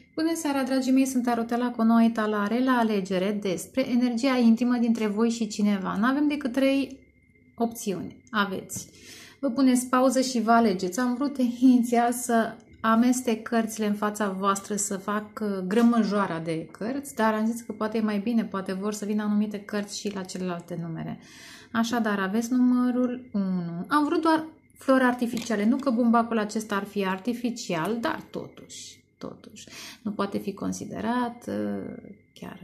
Bună seara, dragii mei, sunt Arotela cu o nouă etalare la alegere despre energia intimă dintre voi și cineva. Nu avem decât 3 opțiuni. Aveți. Vă puneți pauză și vă alegeți. Am vrut inițial să amestec cărțile în fața voastră, să fac grămăjoara de cărți, dar am zis că poate e mai bine, poate vor să vină anumite cărți și la celelalte numere. Așadar, aveți numărul 1. Am vrut doar flori artificiale, nu că bumbacul acesta ar fi artificial, dar totuși, nu poate fi considerat chiar...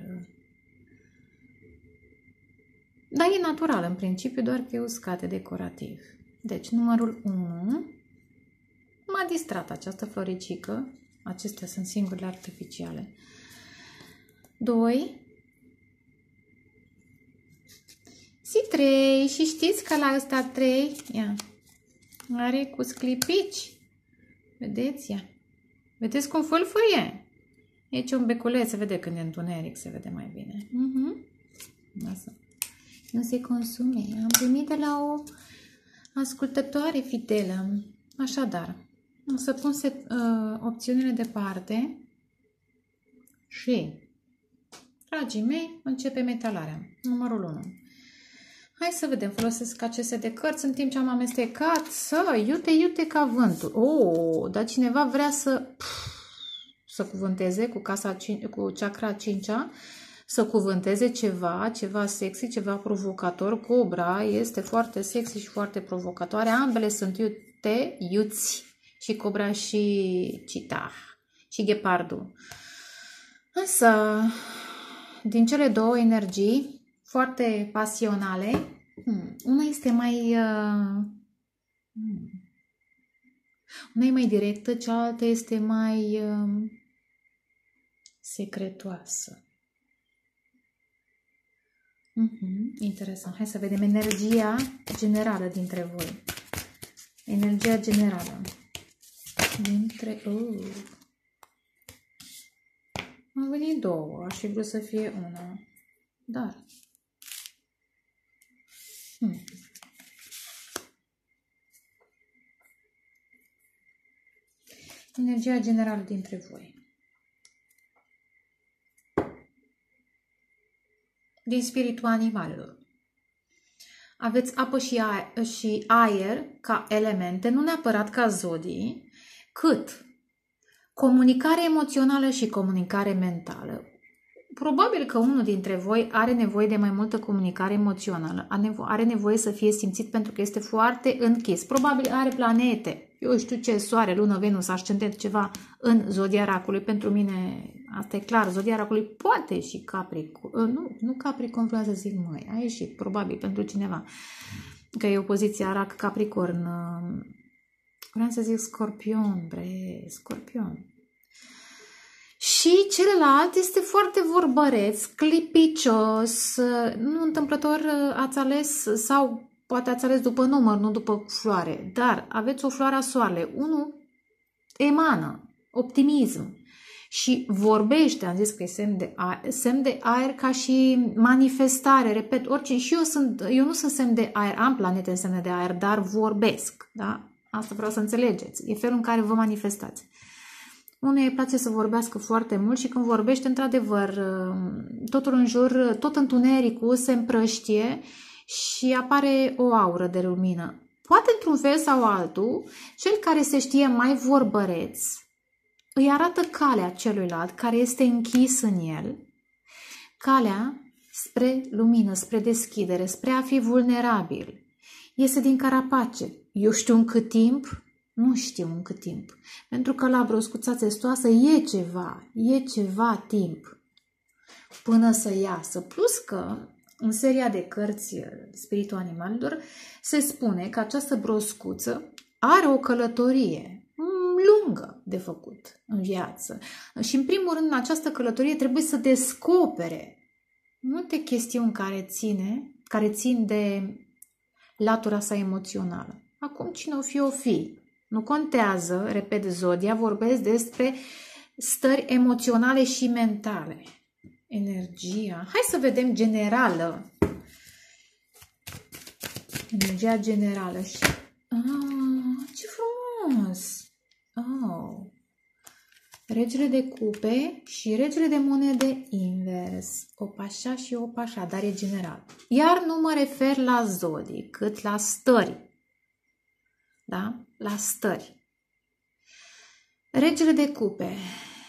Dar e natural în principiu, doar că e uscat, e decorativ. Deci, numărul 1. M-a distrat această floricică. Acestea sunt singurele artificiale. 2. Și 3. Și știți că la ăsta 3, ia, are cu sclipici. Vedeți? Ia. Vedeți cum fâlfâie? Aici un beculeț, se vede când e întuneric, se vede mai bine. Lasă. Nu se consume. Am primit de la o ascultătoare fidelă. Așadar, o să pun opțiunile departe și, dragii mei, începem etalarea. Numărul 1. Hai să vedem, folosesc aceste de cărți în timp ce am amestecat, iute ca vântul. Dar cineva vrea să cuvânteze cu chakra 5-a, să cuvânteze ceva sexy, ceva provocator. Cobra este foarte sexy și foarte provocatoare. Ambele sunt iuți, și cobra și citar și ghepardul. Însă, din cele două energii foarte pasionale, una este mai directă, cealaltă este mai secretoasă. Interesant. Hai să vedem energia generală dintre voi. Energia generală dintre... Am venit 2. Aș fi vrut să fie 1. Dar... Energia generală dintre voi. Din spiritul animalelor. Aveți apă și aer ca elemente, nu neapărat ca zodii, cât comunicare emoțională și comunicare mentală. Probabil că unul dintre voi are nevoie de mai multă comunicare emoțională, are nevoie să fie simțit pentru că este foarte închis. Probabil are planete, eu știu ce, Soare, Lună, Venus, ascendent, ceva în zodia racului. Pentru mine, asta e clar, zodia racului poate și Capricorn, nu Capricorn, vreau să zic măi, a ieșit, probabil pentru cineva, că e opoziția rac-Capricorn, vreau să zic Scorpion, Scorpion. Și celălalt este foarte vorbăreț, clipicios, nu întâmplător ați ales sau poate ați ales după număr, nu după floare, dar aveți o floare a soarelui, unul emană optimism și vorbește, am zis că e semn de aer ca și manifestare, repet, orice, și eu nu sunt semn de aer, am planete în semne de aer, dar vorbesc, da? Asta vreau să înțelegeți, e felul în care vă manifestați. Unei îi place să vorbească foarte mult și când vorbește, într-adevăr, totul în jur, tot întunericul se împrăștie și apare o aură de lumină. Poate într-un fel sau altul, cel care se știe mai vorbăreț îi arată calea celuilalt care este închis în el, calea spre lumină, spre deschidere, spre a fi vulnerabil. Iese din carapace. Eu știu în cât timp? Nu știu în cât timp. Pentru că la broscuța testoasă e ceva timp până să iasă. Plus că în seria de cărți Spiritul Animalelor se spune că această broscuță are o călătorie lungă de făcut în viață. Și în primul rând în această călătorie trebuie să descopere multe chestiuni care țin de latura sa emoțională. Acum cine o fi. Nu contează, repet, zodia, vorbesc despre stări emoționale și mentale. Energia. Hai să vedem generală. Energia generală. Ce frumos! Regele de cupe și regele de monede invers. O pașa și o pașa, dar e general. Iar nu mă refer la zodii, cât la stări. Da? La stări. Regele de cupe.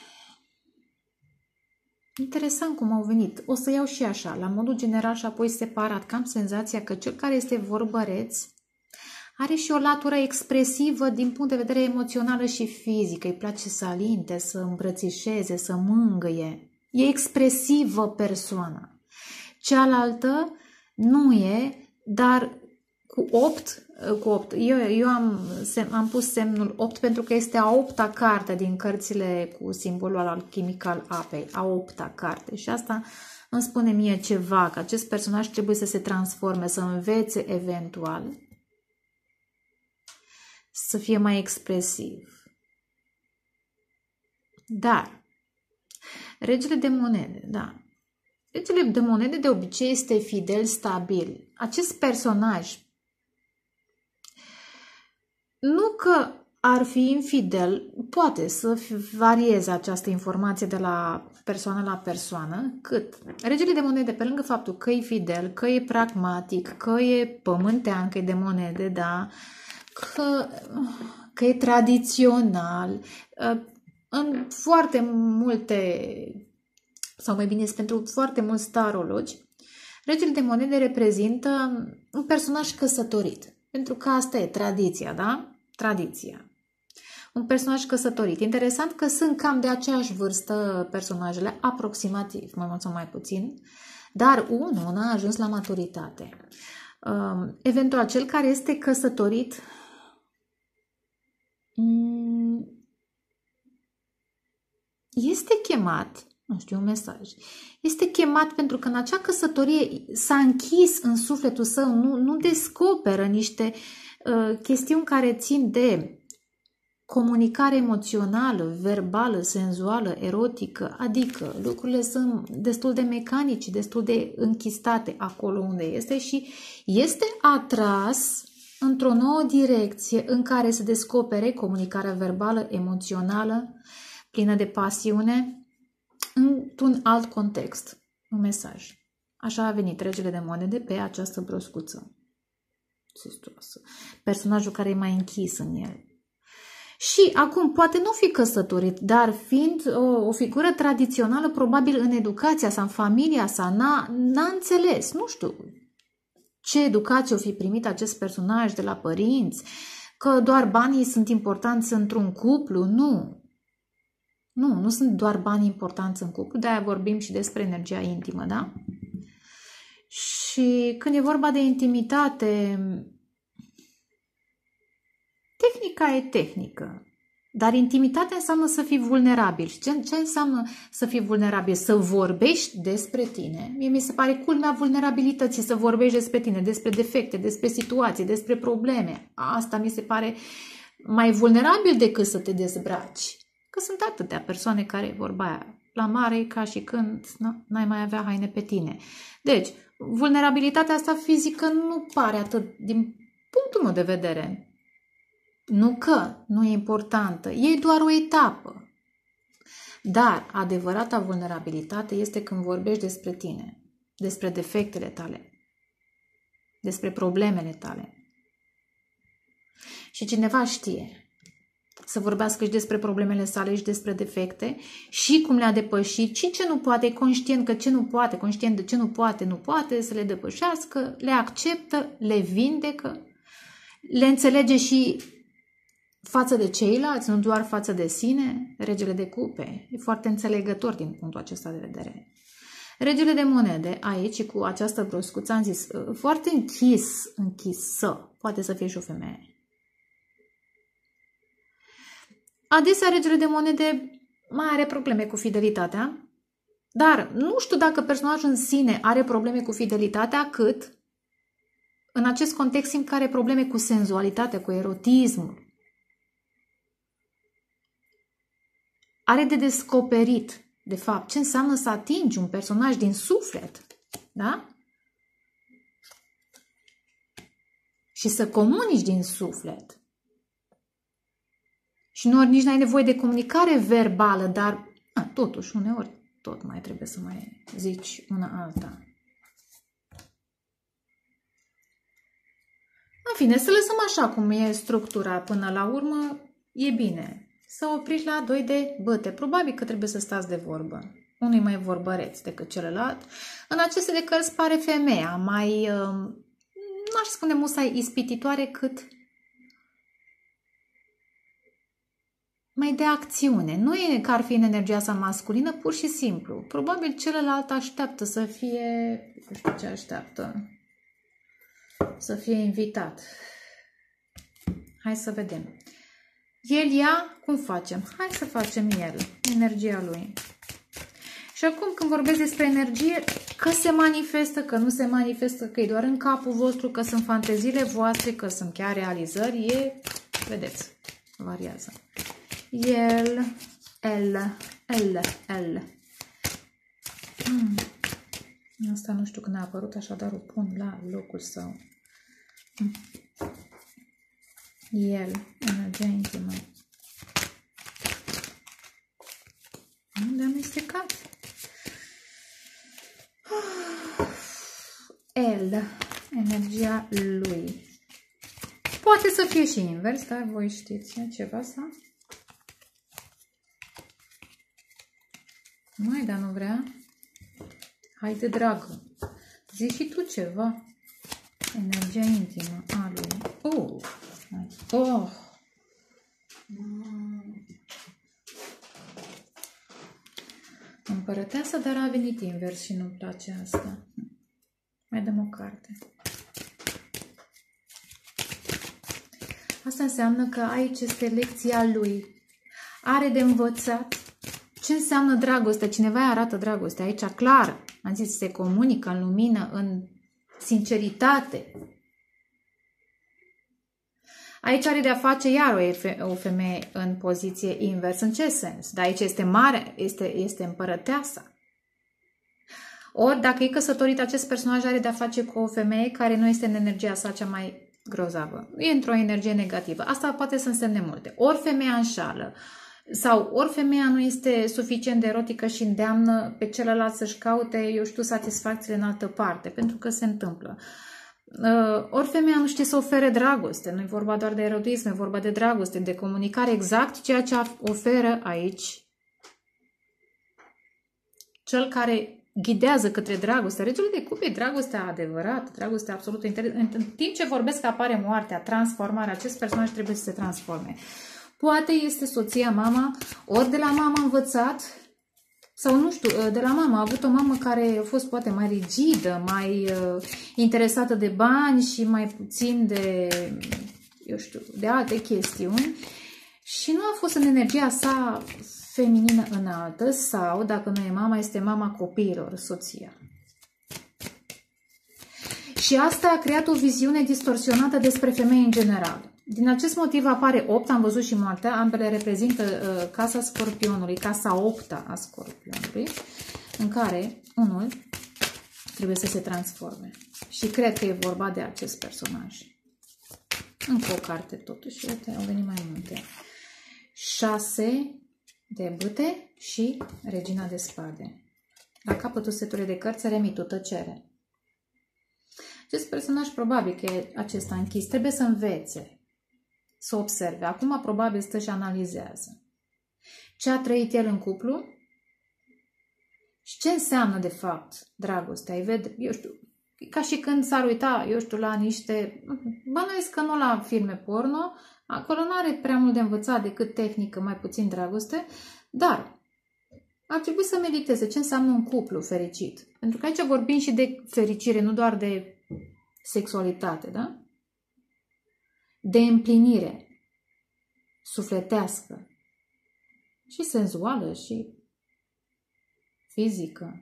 Interesant cum au venit. O să iau și așa, la modul general și apoi separat, că am senzația că cel care este vorbăreț are și o latură expresivă din punct de vedere emoțional și fizic. Îi place să alinte, să îmbrățișeze, să mângâie. E expresivă persoana. Cealaltă nu e, dar cu 8. Eu am pus semnul 8 pentru că este a 8-a carte din cărțile cu simbolul alchimic al apei. A 8-a carte. Și asta îmi spune mie ceva, că acest personaj trebuie să se transforme, să învețe eventual să fie mai expresiv. Dar, regele de monede, da. Regele de monede de obicei este fidel, stabil. Acest personaj, nu că ar fi infidel, poate să varieze această informație de la persoană la persoană, cât regele de monede, pe lângă faptul că e fidel, că e pragmatic, că e pământean, că e de monede, da, că e tradițional, în foarte multe, sau mai bine pentru foarte mulți tarologi, regele de monede reprezintă un personaj căsătorit, pentru că asta e tradiția, da? Tradiția. Un personaj căsătorit. Interesant că sunt cam de aceeași vârstă personajele, aproximativ, mai mult sau mai puțin, dar unul n-a ajuns la maturitate. Eventual, cel care este căsătorit este chemat, nu știu, un mesaj, este chemat pentru că în acea căsătorie s-a închis în sufletul său, nu descoperă niște chestiuni care țin de comunicare emoțională, verbală, senzuală, erotică, adică lucrurile sunt destul de mecanice, destul de închistate acolo unde este și este atras într-o nouă direcție în care se descopere comunicarea verbală, emoțională, plină de pasiune, într-un alt context, un mesaj. Așa a venit regele de monede pe această broscuță țestoasă. Personajul care e mai închis în el. Și acum, poate nu fi căsătorit, dar fiind o figură tradițională, probabil în educația sa, în familia sa, n-a înțeles, nu știu ce educație o fi primit acest personaj de la părinți, că doar banii sunt importanți într-un cuplu, nu. Nu sunt doar banii importanți în cuplu, de-aia vorbim și despre energia intimă, da? Și când e vorba de intimitate, tehnica e tehnică, dar intimitatea înseamnă să fii vulnerabil. Și ce înseamnă să fii vulnerabil? Să vorbești despre tine. Mie mi se pare culmea vulnerabilității să vorbești despre tine, despre defecte, despre situații, despre probleme. Asta mi se pare mai vulnerabil decât să te dezbraci. Că sunt atâtea persoane care, vorba aia, la mare ca și când n-ai mai avea haine pe tine. Deci, vulnerabilitatea asta fizică nu pare atât din punctul meu de vedere. Nu că nu e importantă, e doar o etapă. Dar adevărata vulnerabilitate este când vorbești despre tine, despre defectele tale, despre problemele tale. Și cineva știe să vorbească și despre problemele sale și despre defecte și cum le-a depășit și ce nu poate, e conștient că ce nu poate, conștient de ce nu poate să le depășească, le acceptă, le vindecă, le înțelege și față de ceilalți, nu doar față de sine. Regele de cupe e foarte înțelegător din punctul acesta de vedere. Regele de monede, aici cu această broscuță, am zis, foarte închisă, poate să fie și o femeie. Adesea regele de monede mai are probleme cu fidelitatea, dar nu știu dacă personajul în sine are probleme cu fidelitatea, cât în acest context simt că are probleme cu senzualitatea, cu erotismul. Are de descoperit, de fapt, ce înseamnă să atingi un personaj din suflet, da? Și să comunici din suflet. Și nu, nici n-ai nevoie de comunicare verbală, dar totuși uneori tot mai trebuie să mai zici una alta. În fine, să lăsăm așa cum e structura până la urmă, e bine. Să opriți la 2 de băte. Probabil că trebuie să stați de vorbă. Unul e mai vorbăreț decât celălalt. În aceste de cărți pare femeia mai, nu aș spune musai ispititoare, cât mai de acțiune. Nu e că ar fi în energia sa masculină, pur și simplu. Probabil celălalt așteaptă să fie, nu știu ce așteaptă, să fie invitat. Hai să vedem. El ia, cum facem? Hai să facem el, energia lui. Și acum când vorbesc despre energie, că se manifestă, că nu se manifestă, că e doar în capul vostru, că sunt fanteziile voastre, că sunt chiar realizări, vedeți, variază. El. Asta nu știu când a apărut, așadar o pun la locul său. El, energia intimă. Unde am amestecat? El, energia lui. Poate să fie și invers, dar voi știți ceva sau? Mai, dar nu vrea? Haide, dragă, zici și tu ceva. Energia intimă a lui. Împărăteasa, dar a venit invers și nu-mi place asta. Mai dăm o carte. Asta înseamnă că aici este lecția lui. Are de învățat ce înseamnă dragoste. Cineva îi arată dragoste. Aici clar, am zis, se comunică în lumină, în sinceritate. Aici are de-a face iar o femeie în poziție invers. În ce sens? Dar aici este mare, este împărăteasa. Ori, dacă e căsătorit, acest personaj are de-a face cu o femeie care nu este în energia sa cea mai grozavă. E într-o energie negativă. Asta poate să însemne multe. Ori femeia înșală, sau ori femeia nu este suficient de erotică și îndeamnă pe celălalt să-și caute, eu știu, satisfacțiile în altă parte, pentru că se întâmplă. Ori femeia nu știe să ofere dragoste, nu e vorba doar de erotism, e vorba de dragoste, de comunicare, exact ceea ce oferă aici cel care ghidează către dragoste. Regele de cupe e dragostea adevărată, dragostea absolută. În timp ce vorbesc că apare moartea, transformarea, acest personaj trebuie să se transforme. Poate este soția, mama, ori de la mama a învățat, sau nu știu, de la mama. A avut o mamă care a fost poate mai rigidă, mai interesată de bani și mai puțin de, eu știu, de alte chestiuni. Și nu a fost în energia sa feminină înaltă, sau, dacă nu e mama, este mama copiilor, soția. Și asta a creat o viziune distorsionată despre femei în general. Din acest motiv apare 8, am văzut și moartea, ambele reprezintă casa Scorpionului, casa 8-a a Scorpionului, în care unul trebuie să se transforme. Și cred că e vorba de acest personaj. Încă o carte totuși, uite, au venit mai multe. 6 de bâte și regina de spade. La capătul setului de cărți are mitul, tăcere. Acest personaj probabil că e acesta închis, trebuie să învețe, să observe. Acum probabil stă și analizează ce a trăit el în cuplu și ce înseamnă de fapt dragostea. Îi vede, eu știu, ca și când s-ar uita, eu știu, la niște, bănuiesc că nu la filme porno, acolo nu are prea mult de învățat decât tehnică, mai puțin dragoste, dar ar trebui să mediteze ce înseamnă un cuplu fericit. Pentru că aici vorbim și de fericire, nu doar de sexualitate, da? De împlinire sufletească și senzuală și fizică.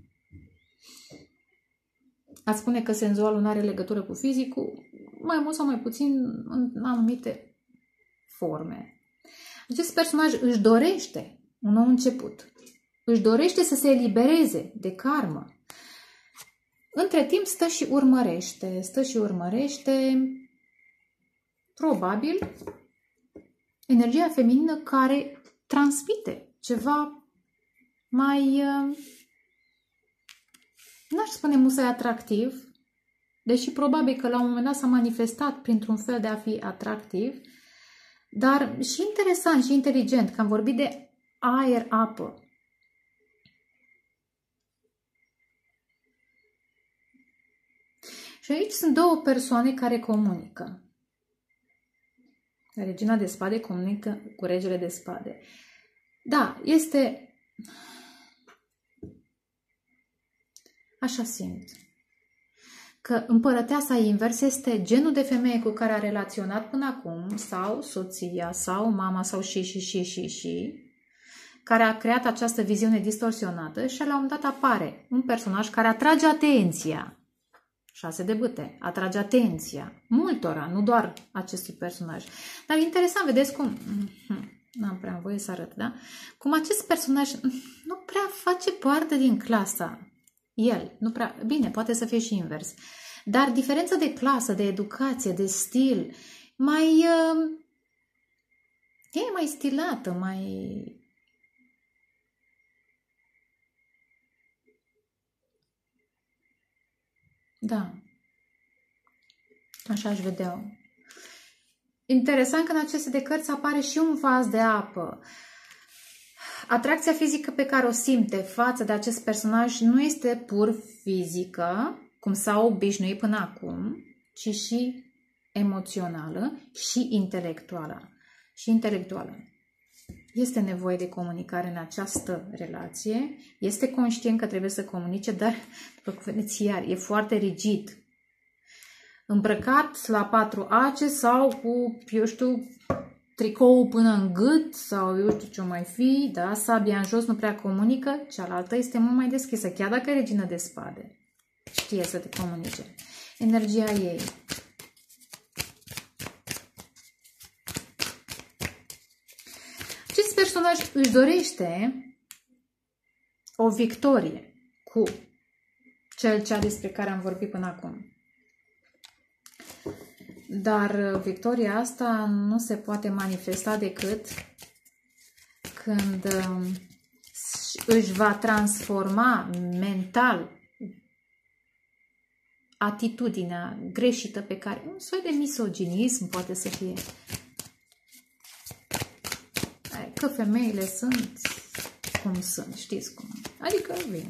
A spune că senzualul nu are legătură cu fizicul, mai mult sau mai puțin în anumite forme. Acest personaj își dorește un nou început. Își dorește să se elibereze de karmă. Între timp stă și urmărește, probabil, energia feminină care transmite ceva mai, n-aș spune musai atractiv, deși probabil că la un moment dat s-a manifestat printr-un fel de a fi atractiv, dar și interesant și inteligent, că am vorbit de aer-apă. Și aici sunt două persoane care comunică. Regina de spade comunică cu regele de spade. Da, este... Așa simt. Că împărăteasa invers este genul de femeie cu care a relaționat până acum, sau soția, sau mama, sau și, care a creat această viziune distorsionată și la un moment dat apare un personaj care atrage atenția. 6 de bâte, atrage atenția multora, nu doar acestui personaj. Dar interesant, vedeți cum... N-am prea voie să arăt, da? Cum acest personaj nu prea face parte din clasa. El, nu prea... Bine, poate să fie și invers. Dar diferența de clasă, de educație, de stil, mai... E mai stilată, mai... Da. Așa aș vedea. Interesant că în aceste de cărți apare și un vas de apă. Atracția fizică pe care o simte față de acest personaj nu este pur fizică, cum s-a obișnuit până acum, ci și emoțională și intelectuală. Este nevoie de comunicare în această relație, este conștient că trebuie să comunice, dar, după cum vedeți iar, e foarte rigid. Îmbrăcat la 4 ace sau cu, eu știu, tricou până în gât sau eu știu ce o mai fi, da? Sabia în jos nu prea comunică, cealaltă este mult mai deschisă, chiar dacă e regină de spade. Știe să te comunice. Energia ei. Acest personaj își dorește o victorie cu cea despre care am vorbit până acum. Dar victoria asta nu se poate manifesta decât când își va transforma mental atitudinea greșită pe care... Un soi de misoginism poate să fie. Că femeile sunt cum sunt, știți cum. Adică bine.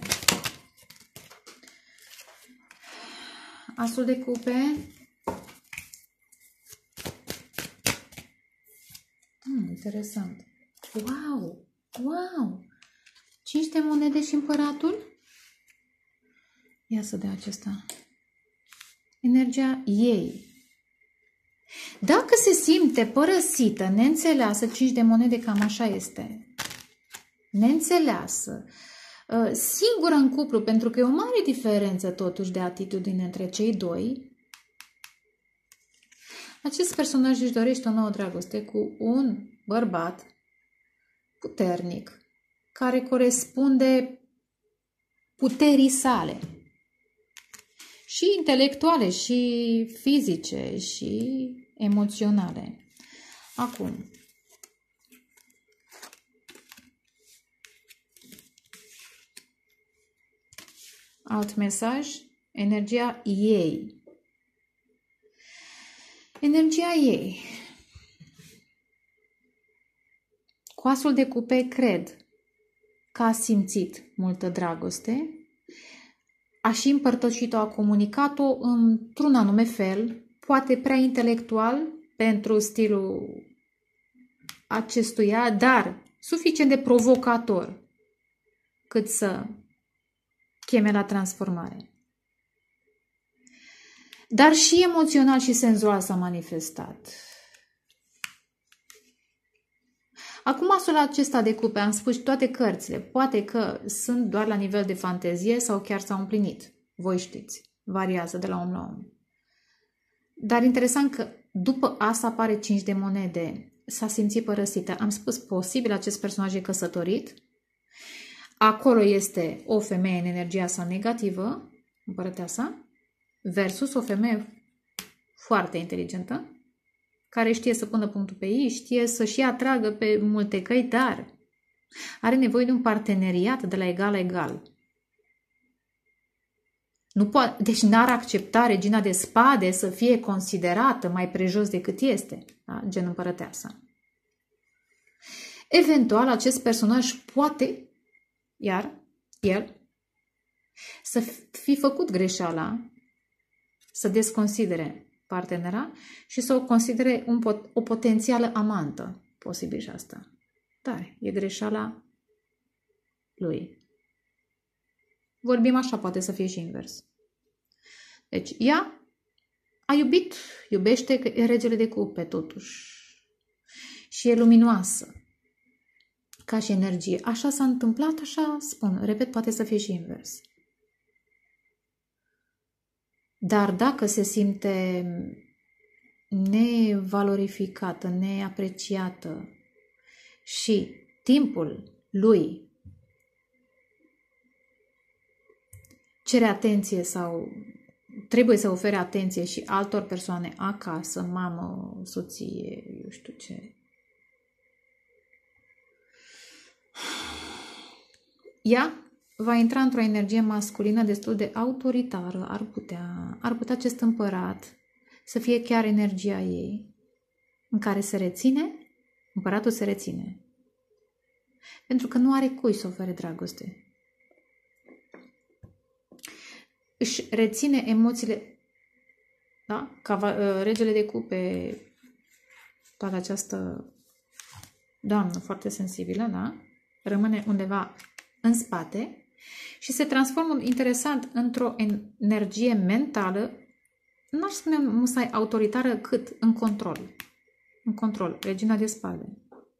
Asul de cupe. Interesant. Wow! Wow! 5 de monede și împăratul? Ia să dea acesta. Energia ei. Dacă se simte părăsită, neînțeleasă, 5 de monede cam așa este. Neînțeleasă. Singură în cuplu, pentru că e o mare diferență totuși de atitudine între cei doi. Acest personaj își dorește o nouă dragoste cu un bărbat puternic, care corespunde puterii sale. Și intelectuale, și fizice, și emoționale. Acum, alt mesaj, energia ei. Energia ei. Cu asul de cupe cred că a simțit multă dragoste, a și împărtășit-o, a comunicat-o într-un anume fel, poate prea intelectual pentru stilul acestuia, dar suficient de provocator cât să cheme la transformare. Dar și emoțional și senzual s-a manifestat. Acum asul acesta de cupe, am spus toate cărțile, poate că sunt doar la nivel de fantezie sau chiar s-au împlinit. Voi știți, variază de la om la om. Dar interesant că după asta apare 5 de monede, s-a simțit părăsită. Am spus, posibil acest personaj e căsătorit. Acolo este o femeie în energia sa negativă, împărăteasa, versus o femeie foarte inteligentă, care știe să pună punctul pe i, știe să-și atragă pe multe căi, dar are nevoie de un parteneriat de la egal la egal. Nu poate, deci n-ar accepta regina de spade să fie considerată mai prejos decât este, da? Gen împărăteasa. Eventual, acest personaj poate, iar el, să fi făcut greșeala, să desconsidere partenera și să o considere o potențială amantă. Posibil și asta. Dar e greșeala lui. Vorbim așa, poate să fie și invers. Deci, ea a iubit, iubește, că e regele de cupe, totuși. Și e luminoasă. Ca și energie. Așa s-a întâmplat, așa spun. Repet, poate să fie și invers. Dar dacă se simte nevalorificată, neapreciată și timpul lui cere atenție sau trebuie să ofere atenție și altor persoane acasă, mamă, soție, eu știu ce. Ea va intra într-o energie masculină destul de autoritară, ar putea acest împărat să fie chiar energia ei, în care se reține, împăratul se reține, pentru că nu are cui să ofere dragoste. Își reține emoțiile, da? Ca regele de cupe, toată această doamnă foarte sensibilă, da? Rămâne undeva în spate și se transformă, interesant, într-o energie mentală, n-aș spune musai autoritară, cât în control. În control, regina de spade.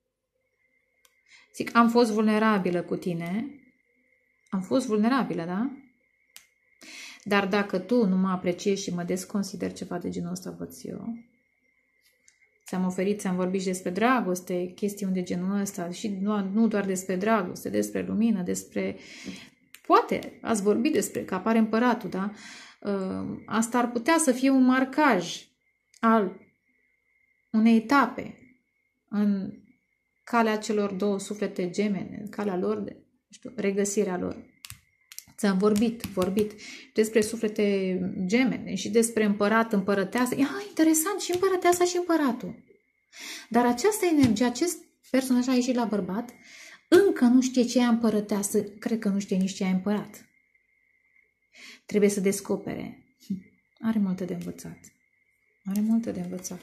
Zic, am fost vulnerabilă cu tine, am fost vulnerabilă, da? Dar dacă tu nu mă apreciezi și mă desconsideri, ceva de genul ăsta văd eu, ți-am oferit, ți-am vorbit și despre dragoste, chestiuni de genul ăsta și nu doar despre dragoste, despre lumină, despre... Poate ați vorbit despre că apare împăratul, da? Asta ar putea să fie un marcaj al unei etape în calea celor două suflete gemene, în calea lor de, regăsirea lor. Ți-am vorbit despre suflete gemene și despre împărat, împărăteasă. Interesant, și împărăteasa și împăratul. Dar această energie, acest personaj a ieșit la bărbat, încă nu știe ce e împărăteasă, cred că nu știe nici ce e împărat. Trebuie să descopere. Are multe de învățat. Are multe de învățat.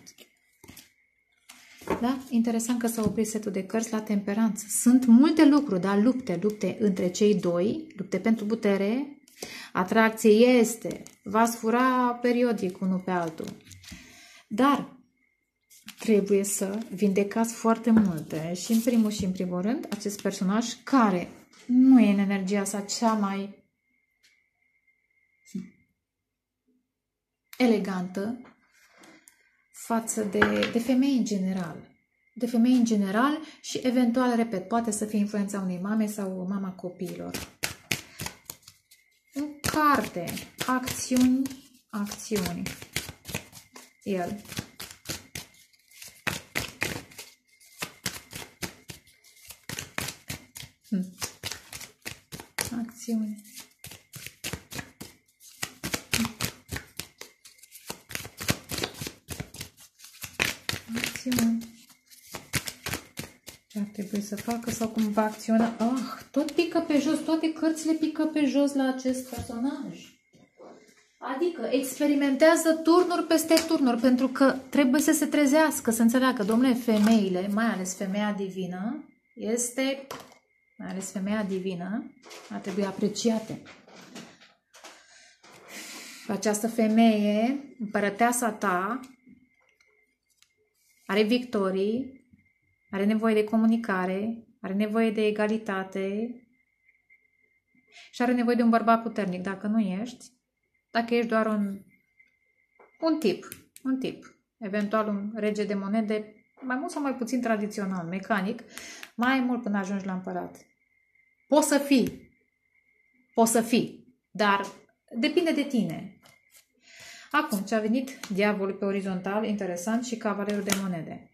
Da? Interesant că s-a oprit setul de cărți la temperanță. Sunt multe lucruri, da? Lupte între cei doi, lupte pentru putere, atracție este, va sfura periodic unul pe altul. Dar trebuie să vindecați foarte multe și în primul rând acest personaj care nu e în energia sa cea mai elegantă față de femei în general. De femei în general și eventual, repet, poate să fie influența unei mame sau mama copiilor. În carte, acțiuni. El. Acțiuni. Ce ar trebui să facă sau cum va acționa? Tot pică pe jos, toate cărțile pică pe jos la acest personaj. Adică experimentează turnuri peste turnuri, pentru că trebuie să se trezească, să înțeleagă, domnule, femeile, mai ales femeia divină, ar trebui apreciate. Această femeie, împărăteasa ta, are victorii, are nevoie de comunicare, are nevoie de egalitate și are nevoie de un bărbat puternic. Dacă nu ești, dacă ești doar un tip, eventual un rege de monede, mai mult sau mai puțin tradițional, mecanic, mai mult până ajungi la împărat. Poți să fii, dar depinde de tine. Acum, ce a venit diavolul pe orizontal, interesant, și cavalerul de monede.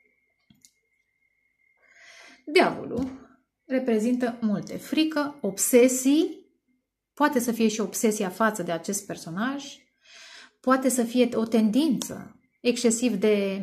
Diavolul reprezintă multe. Frică, obsesii, poate să fie și obsesia față de acest personaj, poate să fie o tendință excesiv de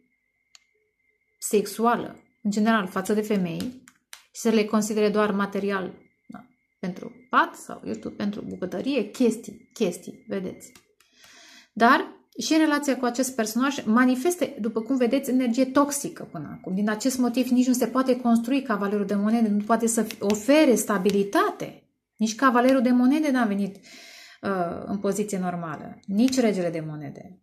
sexuală, în general, față de femei, și să le considere doar material, da, pentru pat sau, eu știu, pentru bucătărie, chestii, vedeți. Dar și în relația cu acest personaj manifeste, după cum vedeți, energie toxică până acum. Din acest motiv nici nu se poate construi cavalerul de monede, nu poate să ofere stabilitate. Nici cavalerul de monede n-a venit în poziție normală, nici regele de monede.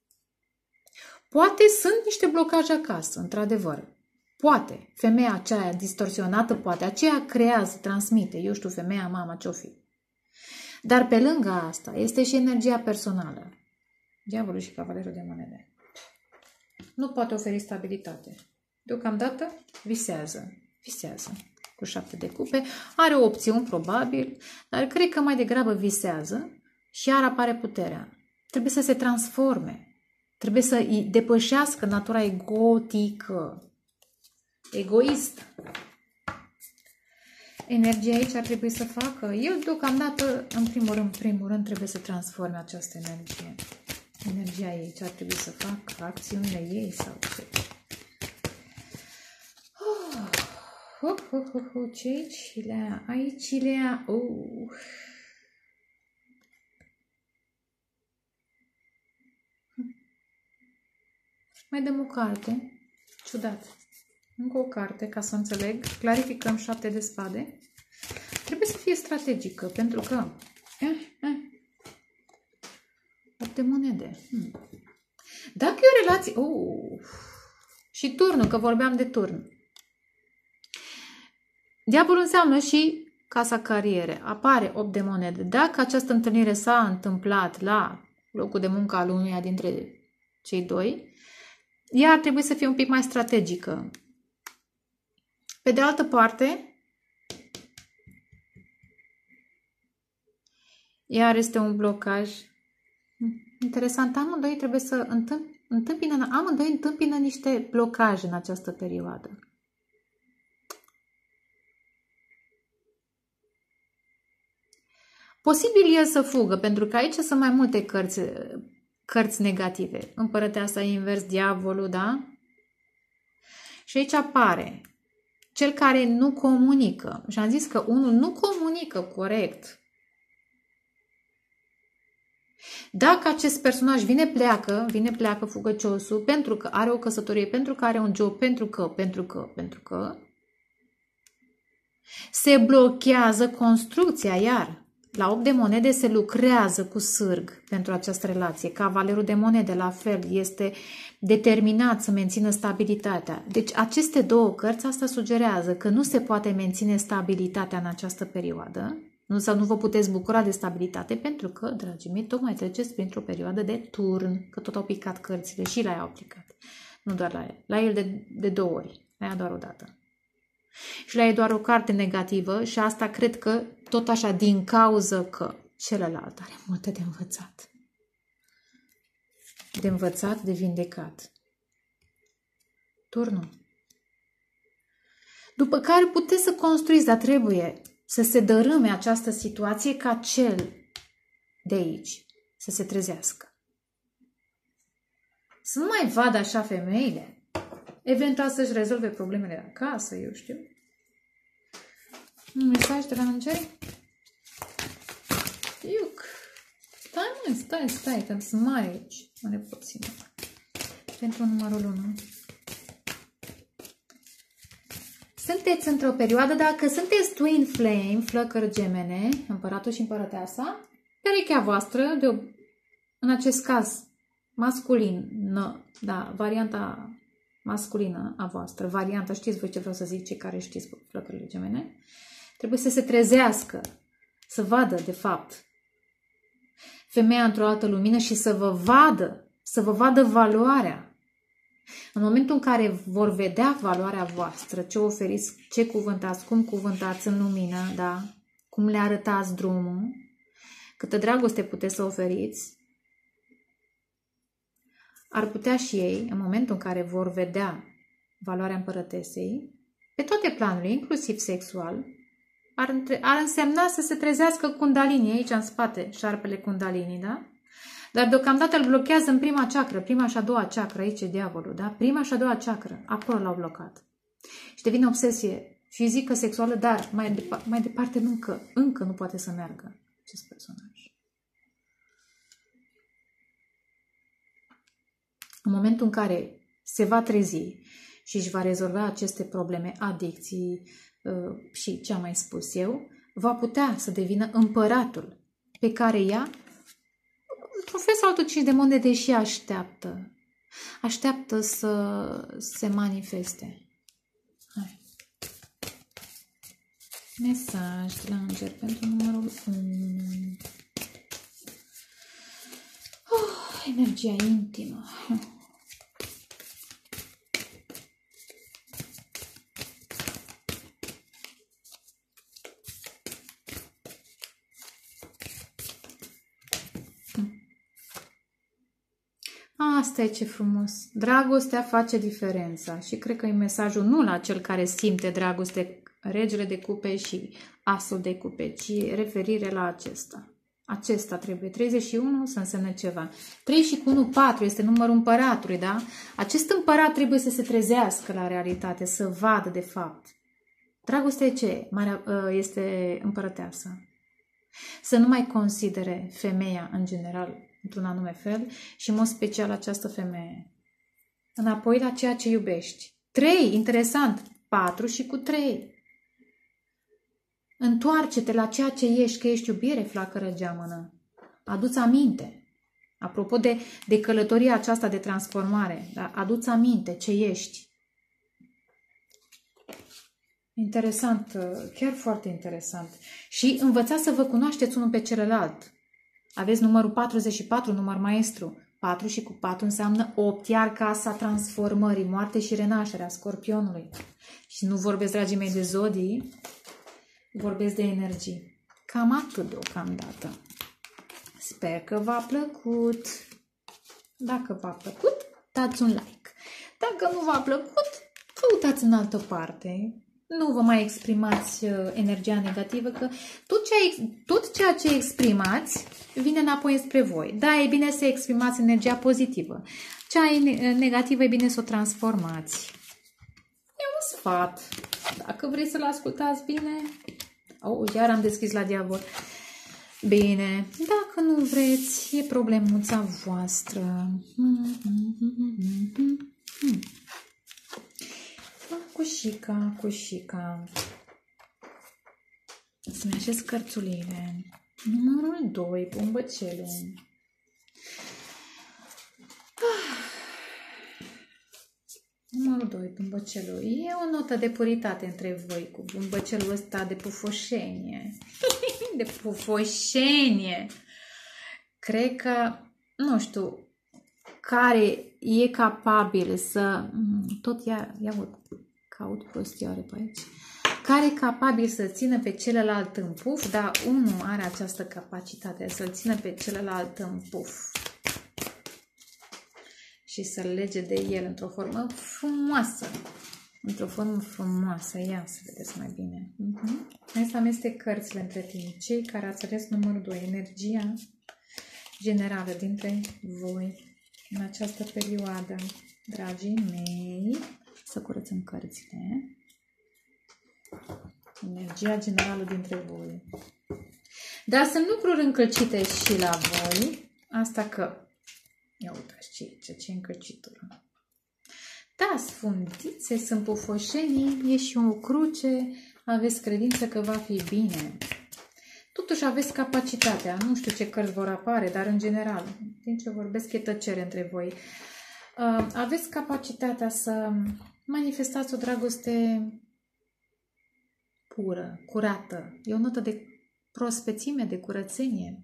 Poate sunt niște blocaje acasă, într-adevăr. Poate. Femeia aceea distorsionată, poate. Aceea creează, transmite. Eu știu, femeia, mama, ce-o fi. Dar pe lângă asta este și energia personală. Diavolul și cavalerul de monede. Nu poate oferi stabilitate. Deocamdată visează. Visează. Cu 7 de cupe. Are opțiuni, probabil, dar cred că mai degrabă visează și iar apare puterea. Trebuie să se transforme. Trebuie să îi depășească natura egotică. Egoist. Energia aici ar trebui să facă. El deocamdată, în primul rând, trebuie să transforme această energie. Energia ei, ce ar trebui să facă? Acțiunile ei sau ce? Ce aici lea? Aici lea. Mai dăm o carte. Ciudat. Încă o carte, ca să înțeleg. Clarificăm 7 de spade. Trebuie să fie strategică, pentru că 8 de monede. Dacă e o relație... Și turnul, că vorbeam de turn. Diavolul înseamnă și casa cariere. Apare 8 de monede. Dacă această întâlnire s-a întâmplat la locul de muncă al unuia dintre cei doi, ea ar trebui să fie un pic mai strategică. Pe de altă parte, iar este un blocaj. Interesant, amândoi trebuie să întâmpină niște blocaje în această perioadă. Posibil el să fugă, pentru că aici sunt mai multe cărți negative. Împărăteasa invers, diavolul, da? Și aici apare cel care nu comunică. Și am zis că unul nu comunică corect. Dacă acest personaj vine, pleacă fugăciosul, pentru că are o căsătorie, pentru că are un job, pentru că se blochează construcția, iar la 8 de monede se lucrează cu sârg pentru această relație. Cavalerul de monede, la fel, este determinat să mențină stabilitatea. Deci aceste două cărți asta sugerează că nu se poate menține stabilitatea în această perioadă, sau nu vă puteți bucura de stabilitate, pentru că, dragii mei, tocmai treceți printr-o perioadă de turn, că tot au picat cărțile și la ea au picat. Nu doar la el. La el de 2 ori, la ea doar o dată. Și la ei doar o carte negativă și asta cred că tot așa din cauză că celălalt are multe de învățat. De învățat, de vindecat. Turnul. După care puteți să construiți, dar trebuie să se dărâme această situație ca cel de aici să se trezească. Să nu mai vadă așa femeile. Eventual să-și rezolve problemele de acasă, eu știu. Un mesaj de la îngeri? Iuc. Stai, că sunt mari aici. Nu ne pot ține. Pentru numărul 1. Sunteți într-o perioadă, dacă sunteți twin flame, flăcări gemene, împăratul și împărăteasa, perechea voastră, în acest caz, masculină, da, varianta masculină a voastră, varianta, știți voi ce vreau să zic, cei care știți flăcările gemene, trebuie să se trezească, să vadă, de fapt, femeia într-o altă lumină și să vă vadă valoarea. În momentul în care vor vedea valoarea voastră, ce oferiți, ce cuvântați, cum cuvântați în lumină, da? Cum le arătați drumul, câtă dragoste puteți să oferiți, ar putea și ei, în momentul în care vor vedea valoarea împărătesei, pe toate planurile, inclusiv sexual, ar însemna să se trezească Kundalini aici în spate, șarpele Kundalini, da? Dar deocamdată îl blochează în prima chakră, prima și a doua chakră, aici e diavolul, da? Prima și a doua chakră, acolo l-au blocat. Și devine obsesie fizică, sexuală, dar mai departe încă nu poate să meargă acest personaj. În momentul în care se va trezi și își va rezolva aceste probleme, adicții și ce am mai spus eu, va putea să devină împăratul pe care ea, profesă altul 5 de monede, deși așteaptă să se manifeste. Hai. Mesaj de la înger pentru numărul 1. Energia intimă. Asta e ce frumos. Dragostea face diferența și cred că e mesajul nu la cel care simte dragoste, regele de cupe și asul de cupe, ci referire la acesta. Acesta trebuie. 31 să însemne ceva. 3 și cu 1, 4 este numărul împăratului, da? Acest împărat trebuie să se trezească la realitate, să vadă de fapt. Dragostea e ce? Este împărăteasă. Să nu mai considere femeia în general într-un anume fel și în mod special această femeie. Înapoi la ceea ce iubești. 3, interesant, 4 și cu 3. Întoarce-te la ceea ce ești, că ești iubire, flacără geamănă. Adu-ți aminte. Apropo de călătoria aceasta de transformare, da? Adu-ți aminte ce ești. Interesant, chiar foarte interesant. Și învățați să vă cunoașteți unul pe celălalt. Aveți numărul 44, număr maestru. 4 și cu 4 înseamnă 8, iar casa transformării, moarte și renașterea Scorpionului. Și nu vorbesc, dragii mei, de zodii, vorbesc de energii. Cam atât deocamdată. Sper că v-a plăcut. Dacă v-a plăcut, dați un like. Dacă nu v-a plăcut, căutați în altă parte. Nu vă mai exprimați energia negativă, că tot ceea ce exprimați vine înapoi spre voi. Da, e bine să exprimați energia pozitivă. Cea negativă e bine să o transformați. E un sfat. Dacă vreți să-l ascultați bine... iar am deschis la diavol. Bine, dacă nu vreți, e problemuța voastră. Cușica. Să-mi așez cărțulile. Numărul 2, bumbăcelul. Numărul 2, bumbăcelul. E o notă de puritate între voi cu bumbăcelul ăsta de pufoșenie. De pufoșenie. Cred că, nu știu, care e capabil să... Tot caut prostioare pe aici. Care e capabil să țină pe celălalt în puf, dar unul are această capacitate să-l țină pe celălalt în puf. Și să-l lege de el într-o formă frumoasă. Într-o formă frumoasă. Ia să vedeți mai bine. Hai să amestec cărțile între timp. Cei care ați ales numărul 2. Energia generală dintre voi în această perioadă. Dragii mei, să curățăm cărțile. Energia generală dintre voi. Dar sunt lucruri încălcite și la voi. Asta că... Ia uitați ce încălcitură. Da, sfundițe, sunt pufoșenii, e și o cruce, aveți credință că va fi bine. Totuși aveți capacitatea, nu știu ce cărți vor apare, dar în general, din ce vorbesc, e tăcere între voi. Aveți capacitatea să manifestați o dragoste pură, curată. E o notă de prospețime, de curățenie.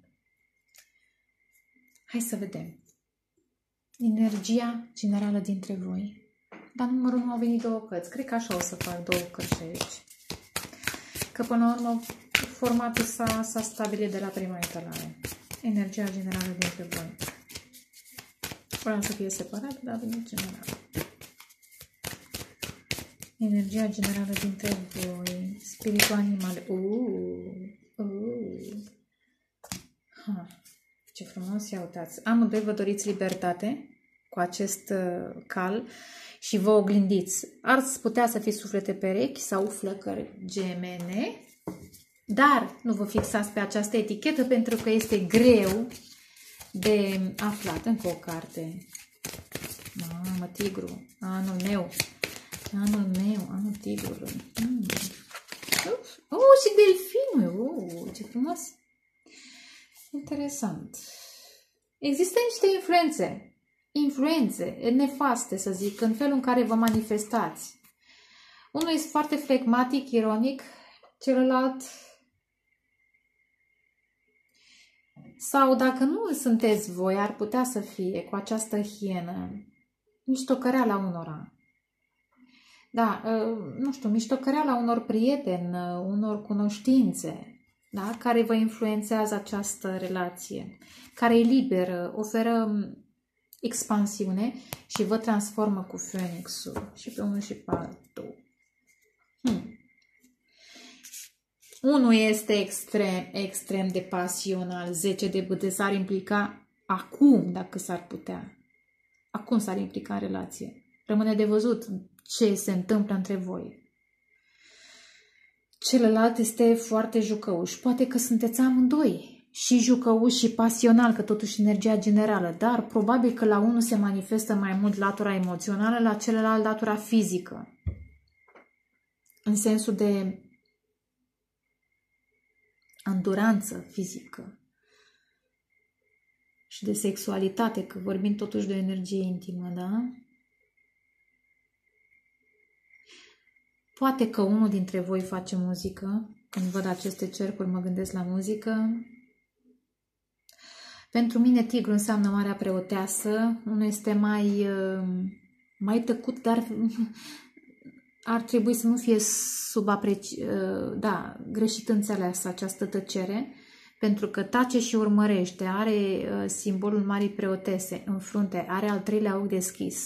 Hai să vedem. Energia generală dintre voi. Dar numărul 1 au venit 2 cărți. Cred că așa o să fac 2 cărți aici. Că până la urmă formatul s-a stabilit de la prima etalare. Energia generală dintre voi. Vreau să fie separat, dar vine general. Energia generală dintre voi. Spiritul animale. Ce frumos, ia uitați. Amândoi vă doriți libertate cu acest cal și vă oglindiți. Ați putea să fiți suflete perechi sau flăcări gemene, dar nu vă fixați pe această etichetă pentru că este greu de aflat. Încă o carte. Mamă, tigru. Anul meu, anul tigrului. Și delfinul. Ce frumos. Interesant. Există niște influențe nefaste, să zic, în felul în care vă manifestați. Unul este foarte flegmatic, ironic, celălalt... Sau dacă nu sunteți voi, ar putea să fie cu această hienă miștocăreala unora. Da, nu știu, miștocăreala unor prieteni, unor cunoștințe, da, care vă influențează această relație, care e liberă, oferă expansiune și vă transformă cu Phoenixul și pe unul și pe altul. Unul este extrem de pasional, 10 de bâte, s-ar implica acum, dacă s-ar putea. Acum s-ar implica în relație. Rămâne de văzut ce se întâmplă între voi. Celălalt este foarte jucăuș. Poate că sunteți amândoi și jucăuș și pasional, că totuși energia generală, dar probabil că la unul se manifestă mai mult latura emoțională, la celălalt latura fizică. În sensul de înduranță fizică și de sexualitate, că vorbim totuși de o energie intimă, da? Poate că unul dintre voi face muzică. Când văd aceste cercuri, mă gândesc la muzică. Pentru mine tigru înseamnă marea preoteasă. Unul este mai tăcut, dar ar trebui să nu fie greșit înțeleasă această tăcere, pentru că tace și urmărește, are simbolul marii preotese în frunte, are al treilea ochi deschis.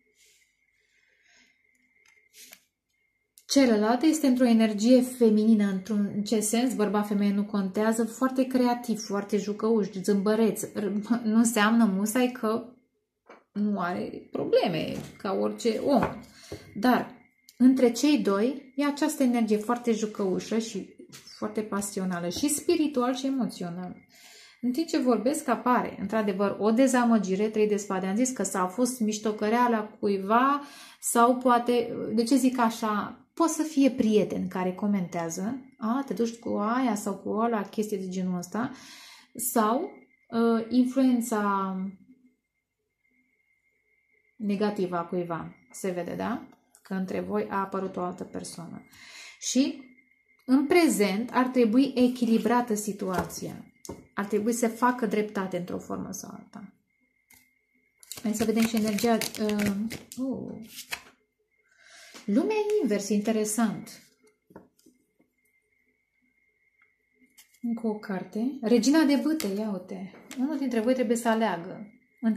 Celălalt este într-o energie feminină, în ce sens, bărbat-femeie nu contează, foarte creativ, foarte jucăuș, zâmbăreț. Nu înseamnă musai că nu are probleme, ca orice om. Dar între cei doi e această energie foarte jucăușă și foarte pasională și spiritual și emoțional. În timp ce vorbesc apare, într-adevăr, o dezamăgire, 3 de spade. Am zis că s-a fost miștocăreala cuiva sau poate, de ce zic așa, pot să fie prieteni care comentează, te duci cu aia sau cu ăla, chestii de genul ăsta, sau influența negativă a cuiva. Se vede, da? Că între voi a apărut o altă persoană. Și în prezent ar trebui echilibrată situația. Ar trebui să facă dreptate într-o formă sau alta. Hai să vedem și energia... Lumea invers, interesant. Încă o carte. Regina de bâte, ia uite. Unul dintre voi trebuie să aleagă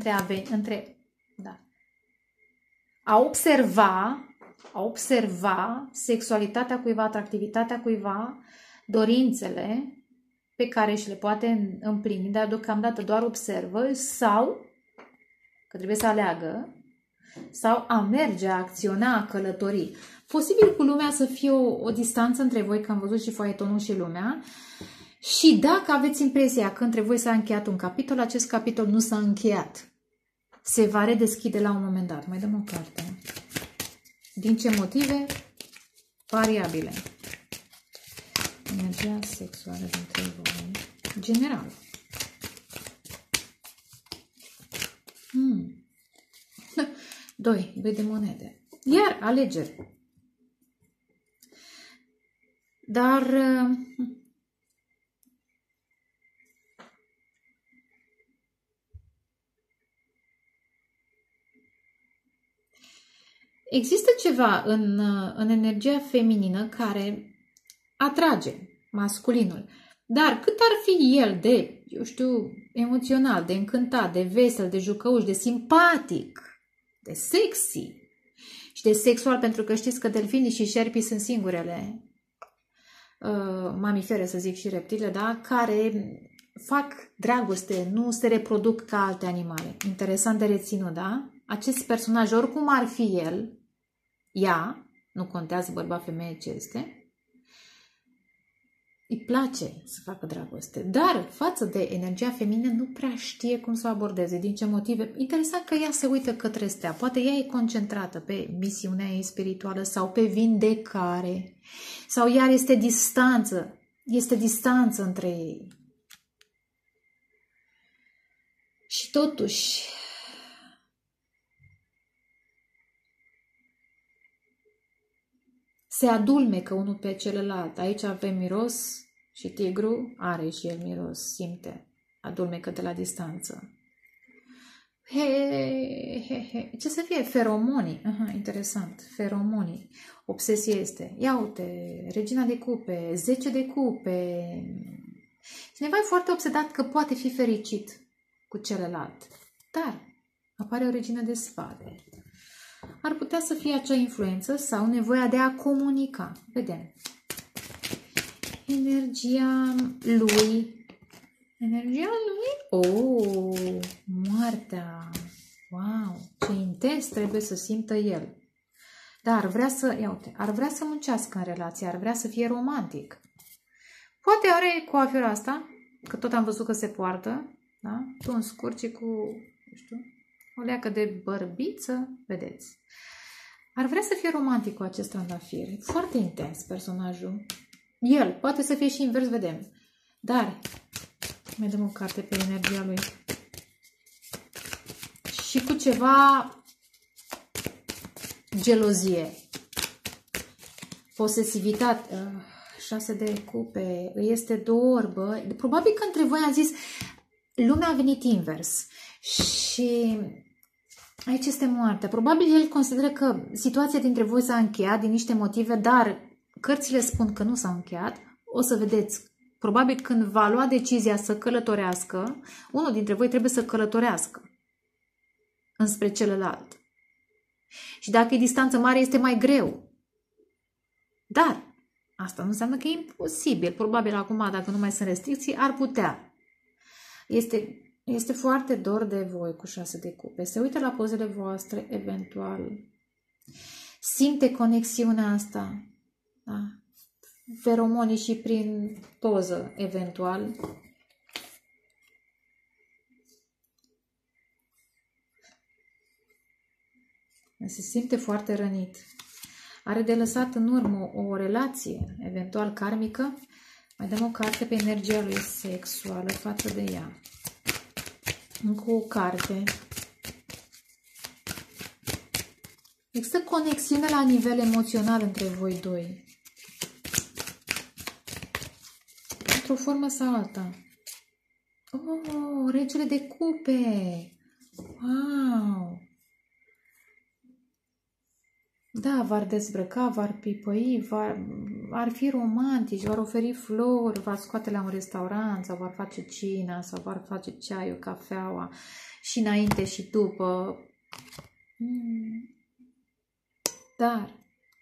a observa sexualitatea cuiva, atractivitatea cuiva, dorințele pe care și le poate împlini, dar deocamdată doar observă, sau că trebuie să aleagă, sau a merge, a acționa, a călători. Posibil cu lumea să fie o distanță între voi, că am văzut și foietonul și lumea, și dacă aveți impresia că între voi s-a încheiat un capitol, acest capitol nu s-a încheiat. Se va redeschide la un moment dat. Mai dăm o carte. Din ce motive? Variabile. Energia sexuală dintre voi. General. 2 de monede. Iar alegeri. Dar există ceva în energia feminină care atrage masculinul. Dar cât ar fi el de, eu știu, emoțional, de încântat, de vesel, de jucăuș, de simpatic, de sexy și de sexual, pentru că știți că delfinii și șerpii sunt singurele mamifere, să zic, și reptile, da? Care fac dragoste, nu se reproduc ca alte animale. Interesant de reținut, da? Acest personaj, oricum ar fi el, ea, nu contează bărbat, femeie, ce este, îi place să facă dragoste. Dar față de energia feminină nu prea știe cum să o abordeze. Din ce motive? Interesant că ea se uită către stea. Poate ea e concentrată pe misiunea ei spirituală sau pe vindecare. Sau iar este distanță. Este distanță între ei. Și totuși, se adulmecă unul pe celălalt. Aici avem miros și tigru are și el miros, simte. Adulmecă de la distanță. Ce să fie? Feromonii. Aha, interesant. Feromonii. Obsesie este. Ia uite, regina de cupe, 10 de cupe. Cineva e foarte obsedat că poate fi fericit cu celălalt. Dar apare o regină de spade. Ar putea să fie acea influență sau nevoia de a comunica. Vedem. Energia lui. Energia lui? Oh, moartea. Wow, ce intens trebuie să simtă el. Dar vrea să, ia uite, ar vrea să muncească în relație, ar vrea să fie romantic. Poate are coafura asta, că tot am văzut că se poartă, da? Tu în scurci cu, nu știu, o leacă de bărbiță, vedeți. Ar vrea să fie romantic cu acest trandafir. Foarte intens personajul. El, poate să fie și invers, vedem. Dar, mai dăm o carte pe energia lui. Și cu ceva gelozie. Posesivitate. 6 de cupe. Îi este dorbă. Probabil că între voi am zis, lumea a venit invers. Și aici este moartea. Probabil el consideră că situația dintre voi s-a încheiat din niște motive, dar cărțile spun că nu s-a încheiat. O să vedeți. Probabil când va lua decizia să călătorească, unul dintre voi trebuie să călătorească înspre celălalt. Și dacă e distanță mare, este mai greu. Dar asta nu înseamnă că e imposibil. Probabil acum, dacă nu mai sunt restricții, ar putea. Este foarte dor de voi cu 6 de cupe. Se uită la pozele voastre, eventual. Simte conexiunea asta. Da? Feromonii și prin poză, eventual. Se simte foarte rănit. Are de lăsat în urmă o relație, eventual karmică. Mai dăm o carte pe energia lui sexuală față de ea. Încă o carte. Există conexiune la nivel emoțional între voi doi. Într-o formă sau alta. Oh, regele de cupe! Wow! Da, v-ar dezbrăca, v-ar pipăi, ar fi romantici, v-ar oferi flori, v-ar scoate la un restaurant sau v-ar face cina sau v-ar face ceaiul, cafeaua și înainte și după. Dar,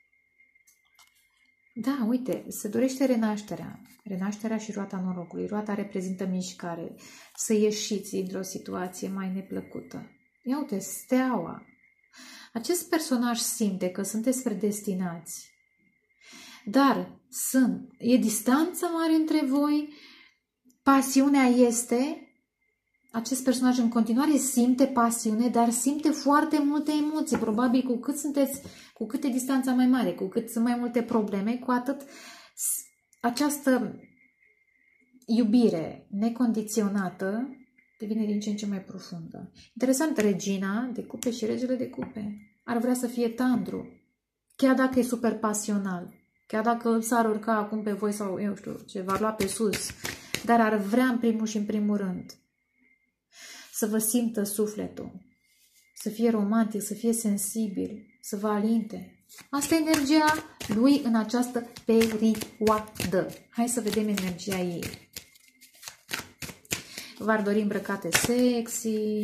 da, uite, se dorește renașterea. Renașterea și roata norocului. Roata reprezintă mișcare. Să ieșiți dintr-o situație mai neplăcută. Ia uite, steaua. Acest personaj simte că sunteți predestinați. Dar e distanță mare între voi. Pasiunea este. Acest personaj în continuare simte pasiune, dar simte foarte multe emoții. Probabil cu cât e distanța mai mare, cu cât sunt mai multe probleme, cu atât această iubire necondiționată devine din ce în ce mai profundă. Interesant, regina de cupe și regele de cupe. Ar vrea să fie tandru, chiar dacă e super pasional, chiar dacă s-ar urca acum pe voi sau eu știu ce, v-ar lua pe sus, dar ar vrea în primul și în primul rând să vă simtă sufletul, să fie romantic, să fie sensibil, să vă alinte. Asta e energia lui în această perioadă. Hai să vedem energia ei. v-ar dori îmbrăcate sexy.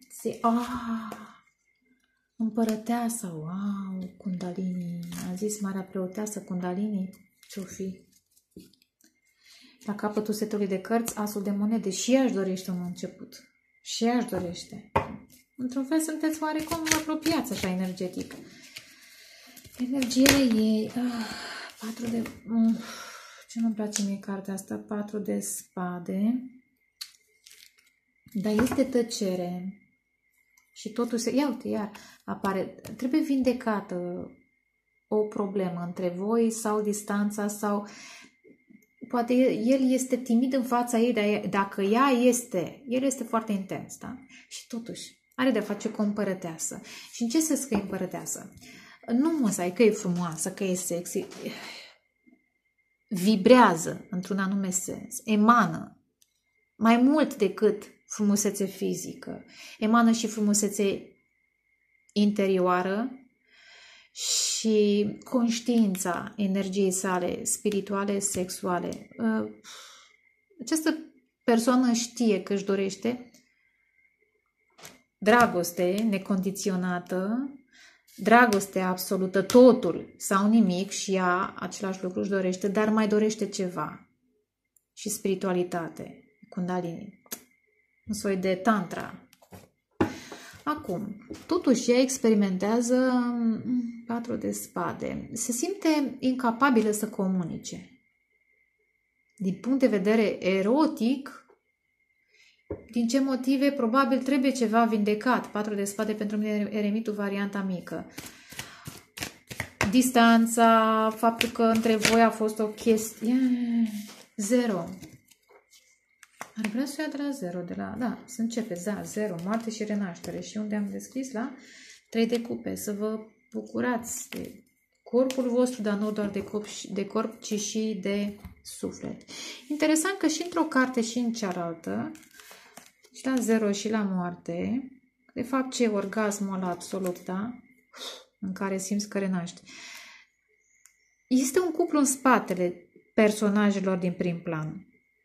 Împărăteasa, wow, Kundalini. A zis Marea Preoteasă Kundalini, ce-o fi? La capătul setului de cărți, asul de monede. Și ea își dorește un început. Și ea își dorește. Într-un fel sunteți oarecum apropiați așa energetic. Energia ei... 4 de... ce nu-mi place mie cartea asta? 4 de spade. Dar este tăcere. Și totul se... Ia uite, iar apare... Trebuie vindecată o problemă între voi sau distanța sau... Poate el este timid în fața ei, dar dacă ea este... El este foarte intens, da? Și totuși are de-a face cu o împărăteasă. Și în ce sens că e împărăteasă? Nu măsai că e frumoasă, că e sexy. Vibrează într-un anume sens. Emană mai mult decât frumusețe fizică. Emană și frumusețe interioară și conștiința energiei sale spirituale, sexuale. Această persoană știe că își dorește dragoste necondiționată, dragoste absolută, totul sau nimic, și ea același lucru își dorește, dar mai dorește ceva. Și spiritualitate, Kundalini, un soi de tantra. Acum, totuși ea experimentează 4 de spade. Se simte incapabilă să comunice. Din punct de vedere erotic, din ce motive? Probabil trebuie ceva vindecat. 4 de spade pentru mine, eremitul, varianta mică. Distanța, faptul că între voi a fost o chestie... 0. Ar vrea să o ia de la 0, de la... Da, să începeți, da, 0, moarte și renaștere. Și unde am descris? La 3 de cupe. Să vă bucurați de corpul vostru, dar nu doar de corp, ci și de suflet. Interesant că și într-o carte și în cealaltă, și la 0 și la moarte, de fapt ce e orgasmul ăla absolut, da? În care simți că renaști. Este un cuplu în spatele personajelor din prim plan.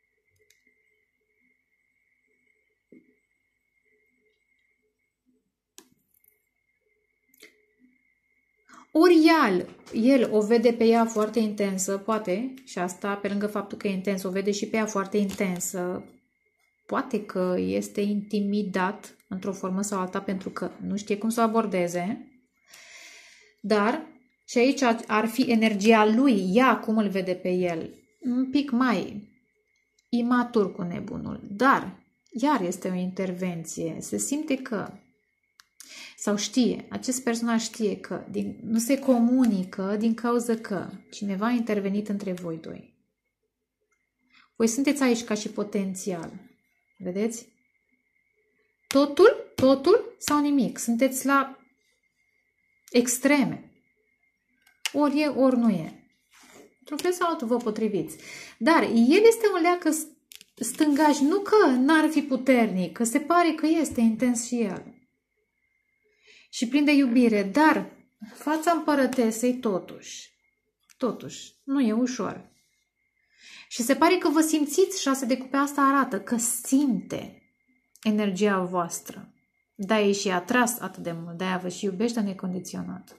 Ori el o vede pe ea foarte intensă, poate, și asta pe lângă faptul că e intens, o vede și pe ea foarte intensă. Poate că este intimidat într-o formă sau alta pentru că nu știe cum să o abordeze, dar și aici ar fi energia lui, ea cum îl vede pe el, un pic mai imatur cu nebunul, dar iar este o intervenție, se simte că, sau știe, acest personaj știe că nu se comunică din cauza că cineva a intervenit între voi doi. Voi sunteți aici ca și potențial. Vedeți? Totul sau nimic. Sunteți la extreme. Ori e, ori nu e. Într-un fel sau altul vă potriviți. Dar el este un leacă stângaș. Nu că n-ar fi puternic, că se pare că este intens și el. Și plin de iubire. Dar fața împărătesei totuși, nu e ușor. Și se pare că vă simțiți, 6 de cupe, asta arată că simte energia voastră. De-aia e și atras atât de mult, de-aia vă și iubește necondiționat.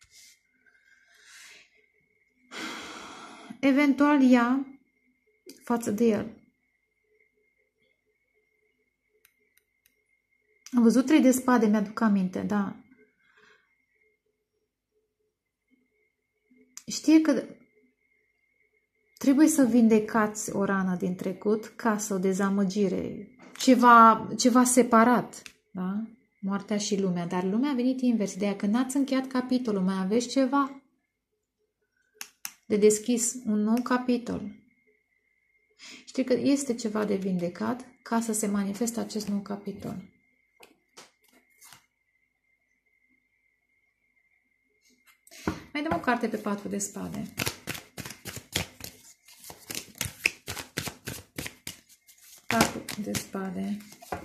Eventual ea față de el. Am văzut 3 de spade, mi-aduc aminte, da. Știe că trebuie să vindecați o rană din trecut, casă, o dezamăgire, ceva separat, da? Moartea și lumea, dar lumea a venit invers. De aia când n-ați încheiat capitolul, mai aveți ceva de deschis, un nou capitol. Știi că este ceva de vindecat ca să se manifeste acest nou capitol. Mai dăm o carte pe 4 de spade. De spade.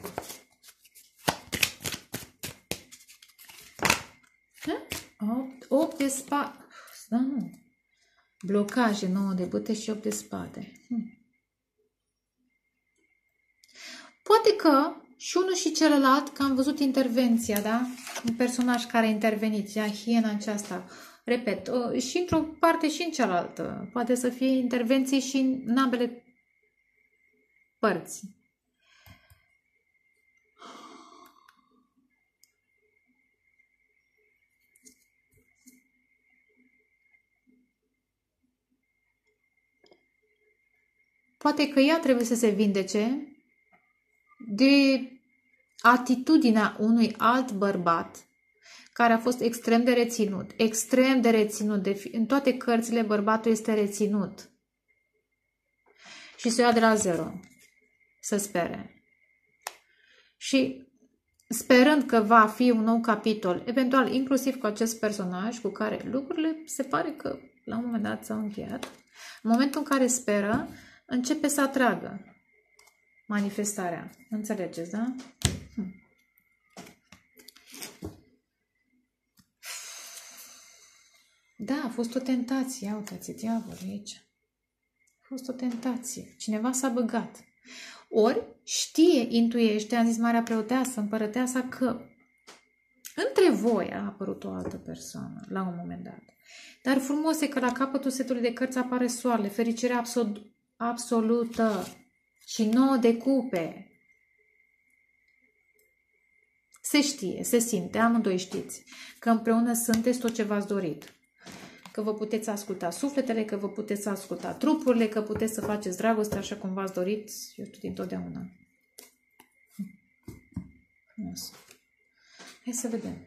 8 de spade. Da, nu. Blocaje, 9 de bâte și 8 de spade. Poate că și unul și celălalt, că am văzut intervenția, da? Un personaj care a intervenit, hiena aceasta. Repet, și într-o parte și în cealaltă. Poate să fie intervenții și în ambele părți. Poate că ea trebuie să se vindece de atitudinea unui alt bărbat care a fost extrem de reținut. Extrem de reținut. În toate cărțile bărbatul este reținut. Și se ia de la zero. Să spere. Și sperând că va fi un nou capitol, eventual inclusiv cu acest personaj cu care lucrurile se pare că la un moment dat s-au încheiat, în momentul în care speră, începe să atragă manifestarea. Înțelegeți, da? Da, a fost o tentație. Ia uitați, diavolul aici. A fost o tentație. Cineva s-a băgat. Ori știe, intuiește, am zis Marea Preoteasă, împărăteasa, că între voi a apărut o altă persoană la un moment dat. Dar frumos e că la capătul setului de cărți apare soarele, fericirea absolută și 9 de cupe. Se știe, se simte, amândoi știți că împreună sunteți tot ce v-ați dorit. Că vă puteți asculta sufletele, că vă puteți asculta trupurile, că puteți să faceți dragoste așa cum v-ați dorit, eu știu, dintotdeauna. Frumos. Hai să vedem.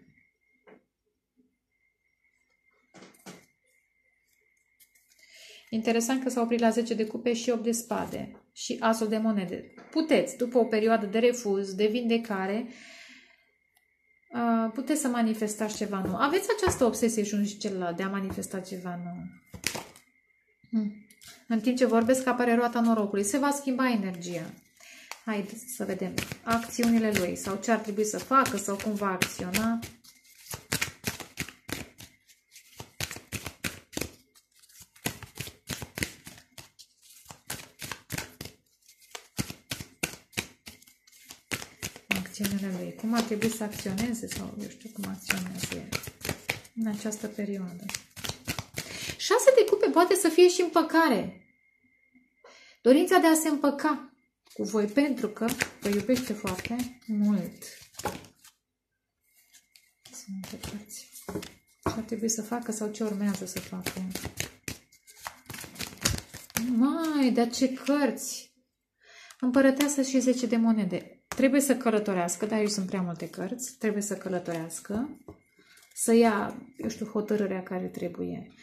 Interesant că s-a oprit la 10 de cupe și 8 de spade și asul de monede. Puteți, după o perioadă de refuz, de vindecare, puteți să manifestați ceva nou. Aveți această obsesie și unul și celălalt de a manifesta ceva nou. În timp ce vorbesc, apare roata norocului. Se va schimba energia. Haideți să vedem acțiunile lui sau ce ar trebui să facă sau cum va acționa. Acțiunile lui. Cum ar trebui să acționeze sau eu știu cum acționează el în această perioadă. 6 de cupe poate să fie și împăcare. Dorința de a se împăca cu voi pentru că vă iubește foarte mult. Să nu întrebați ce ar trebui să facă sau ce urmează să facă. Mai, dar ce cărți! Împărăteasă și 10 de monede. Trebuie să călătorească, dar aici sunt prea multe cărți. Trebuie să călătorească, să ia, eu știu, hotărârea care trebuie.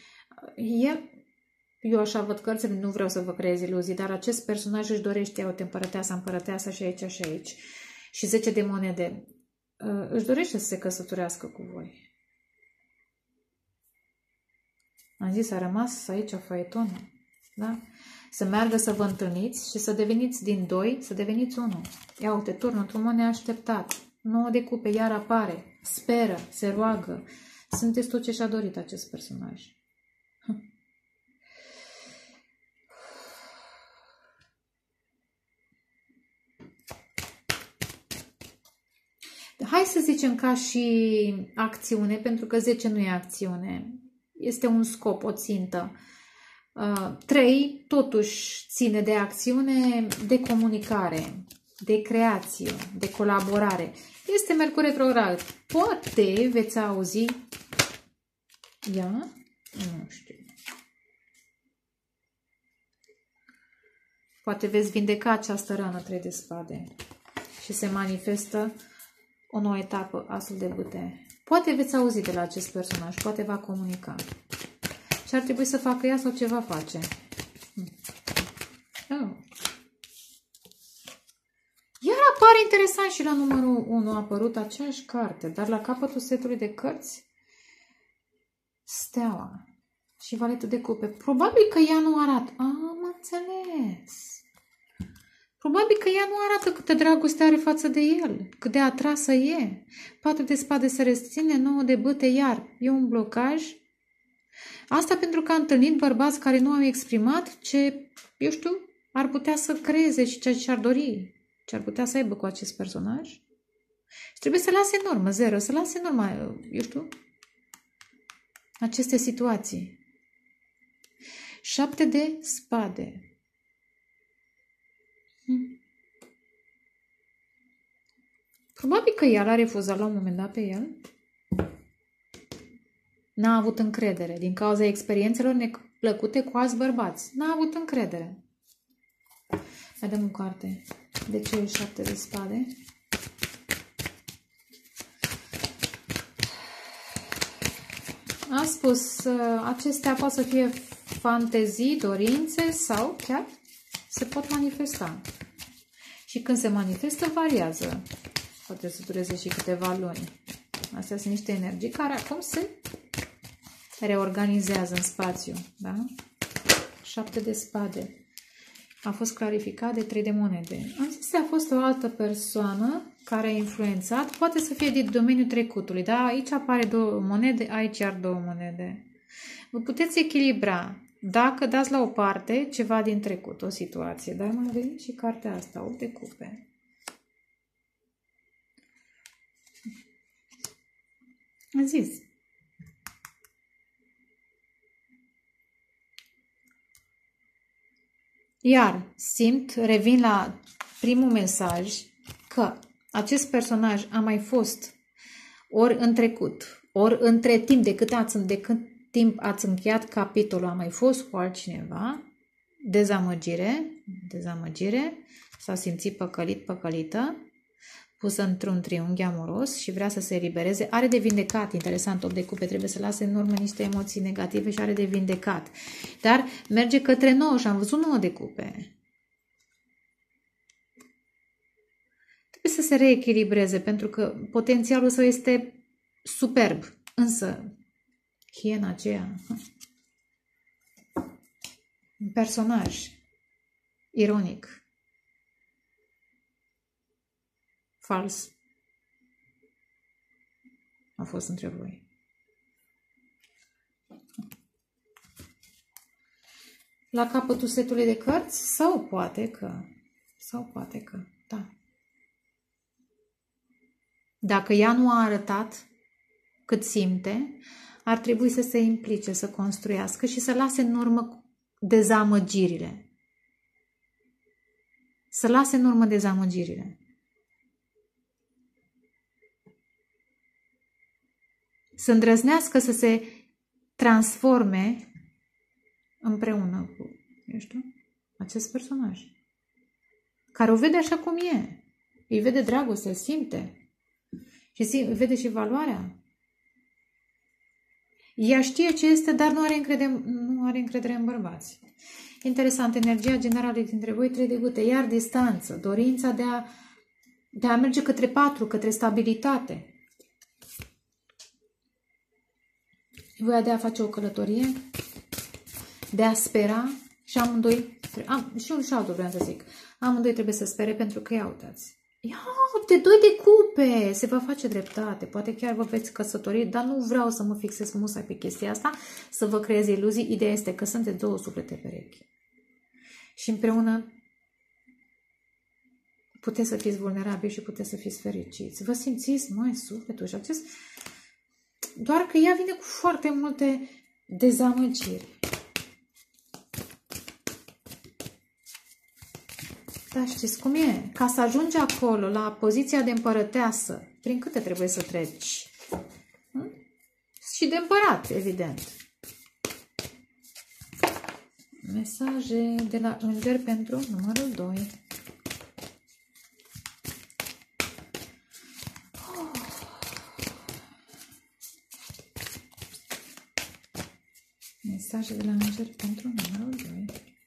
Eu așa văd cărțile, nu vreau să vă creez iluzii, dar acest personaj își dorește, uite, împărăteasa și aici și aici. Și 10 de monede. Își dorește să se căsătorească cu voi. Am zis, a rămas aici faetonul. Da? Să meargă să vă întâlniți și să deveniți din 2, să deveniți 1. Ia uite, turnul într-un mod neașteptat. 9 de cupe, iar apare. Speră, se roagă. Sunteți tot ce și-a dorit acest personaj. Hai să zicem ca și acțiune, pentru că 10 nu e acțiune. Este un scop, o țintă. 3 totuși ține de acțiune, de comunicare, de creație, de colaborare. Este Mercur retrograd. Poate veți auzi... Ia? Nu știu. Poate veți vindeca această rană 3 de spade și se manifestă o nouă etapă, asul de bâte. Poate veți auzi de la acest personaj, poate va comunica. Ce ar trebui să facă ea sau ce va face? Oh. Iar apare interesant și la numărul 1 a apărut aceeași carte, dar la capătul setului de cărți steaua și valetul de cupe. Probabil că ea nu arată. Am înțeles. Probabil că ea nu arată câtă dragoste are față de el, cât de atrasă e. 4 de spade se reține, 9 de bâte iar. E un blocaj. Asta pentru că a întâlnit bărbați care nu au exprimat ce, eu știu, ar putea să creeze și ceea ce ar dori. ce ar putea să aibă cu acest personaj. Și trebuie să lase în urmă, 0, să lase în urmă, eu știu, aceste situații. 7 de spade. Probabil că ea l-a refuzat la un moment dat pe el. N-a avut încredere din cauza experiențelor neplăcute cu alți bărbați. N-a avut încredere. Mai dăm o carte. De ce 7 de spade? A spus, acestea pot să fie fantezii, dorințe sau chiar se pot manifesta. Și când se manifestă, variază. Poate să dureze și câteva luni. Astea sunt niște energii care acum se reorganizează în spațiu. Da? 7 de spade. A fost clarificat de 3 de monede. Am zis că a fost o altă persoană care a influențat. Poate să fie din domeniul trecutului. Da? Aici apare 2 monede, aici iar 2 monede. Vă puteți echilibra. Dacă dați la o parte ceva din trecut, o situație. Dar mai venit și cartea asta, 8 de cupe. Am zis. Iar simt, revin la primul mesaj, că acest personaj a mai fost ori în trecut, ori între timp, de cât timp ați încheiat capitolul, a mai fost cu altcineva, dezamăgire, s-a simțit păcălit, păcălită, pusă într-un triunghi amoros și vrea să se elibereze, are de vindecat, interesant, 8 de cupe, trebuie să lase în urmă niște emoții negative și are de vindecat. Dar merge către 9 și am văzut 9 de cupe. Trebuie să se reechilibreze pentru că potențialul său este superb, însă hiena aceea, un personaj ironic, fals, a fost între voi. La capătul setului de cărți? Sau poate că, da. Dacă ea nu a arătat cât simte, ar trebui să se implice, să construiască și să lase în urmă dezamăgirile. Să lase în urmă dezamăgirile. Să îndrăznească să se transforme împreună cu, eu știu, acest personaj. Care o vede așa cum e. Îi vede dragostea, simte. Și vede și valoarea. Ea știe ce este, dar nu are încredere în bărbați. Interesant, energia generală dintre voi, 3 de gute, iar distanță, dorința de a merge către 4, către stabilitate. Voia de a face o călătorie, de a spera și amândoi, și unul și altul vreau să zic, amândoi trebuie să spere pentru că, ia uitați, de 2 de cupe, se va face dreptate, poate chiar vă veți căsători, dar nu vreau să mă fixez musai pe chestia asta, să vă creez iluzii, ideea este că sunteți 2 suflete perechi și împreună puteți să fiți vulnerabili și puteți să fiți fericiți, vă simțiți, măi, sufletul și acest, doar că ea vine cu foarte multe dezamăgiri. Da, știți cum e? Ca să ajungi acolo, la poziția de împărăteasă, prin câte trebuie să treci? Și de împărat, evident. Mesaje de la înger pentru numărul 2. Mesaje de la înger pentru numărul 2.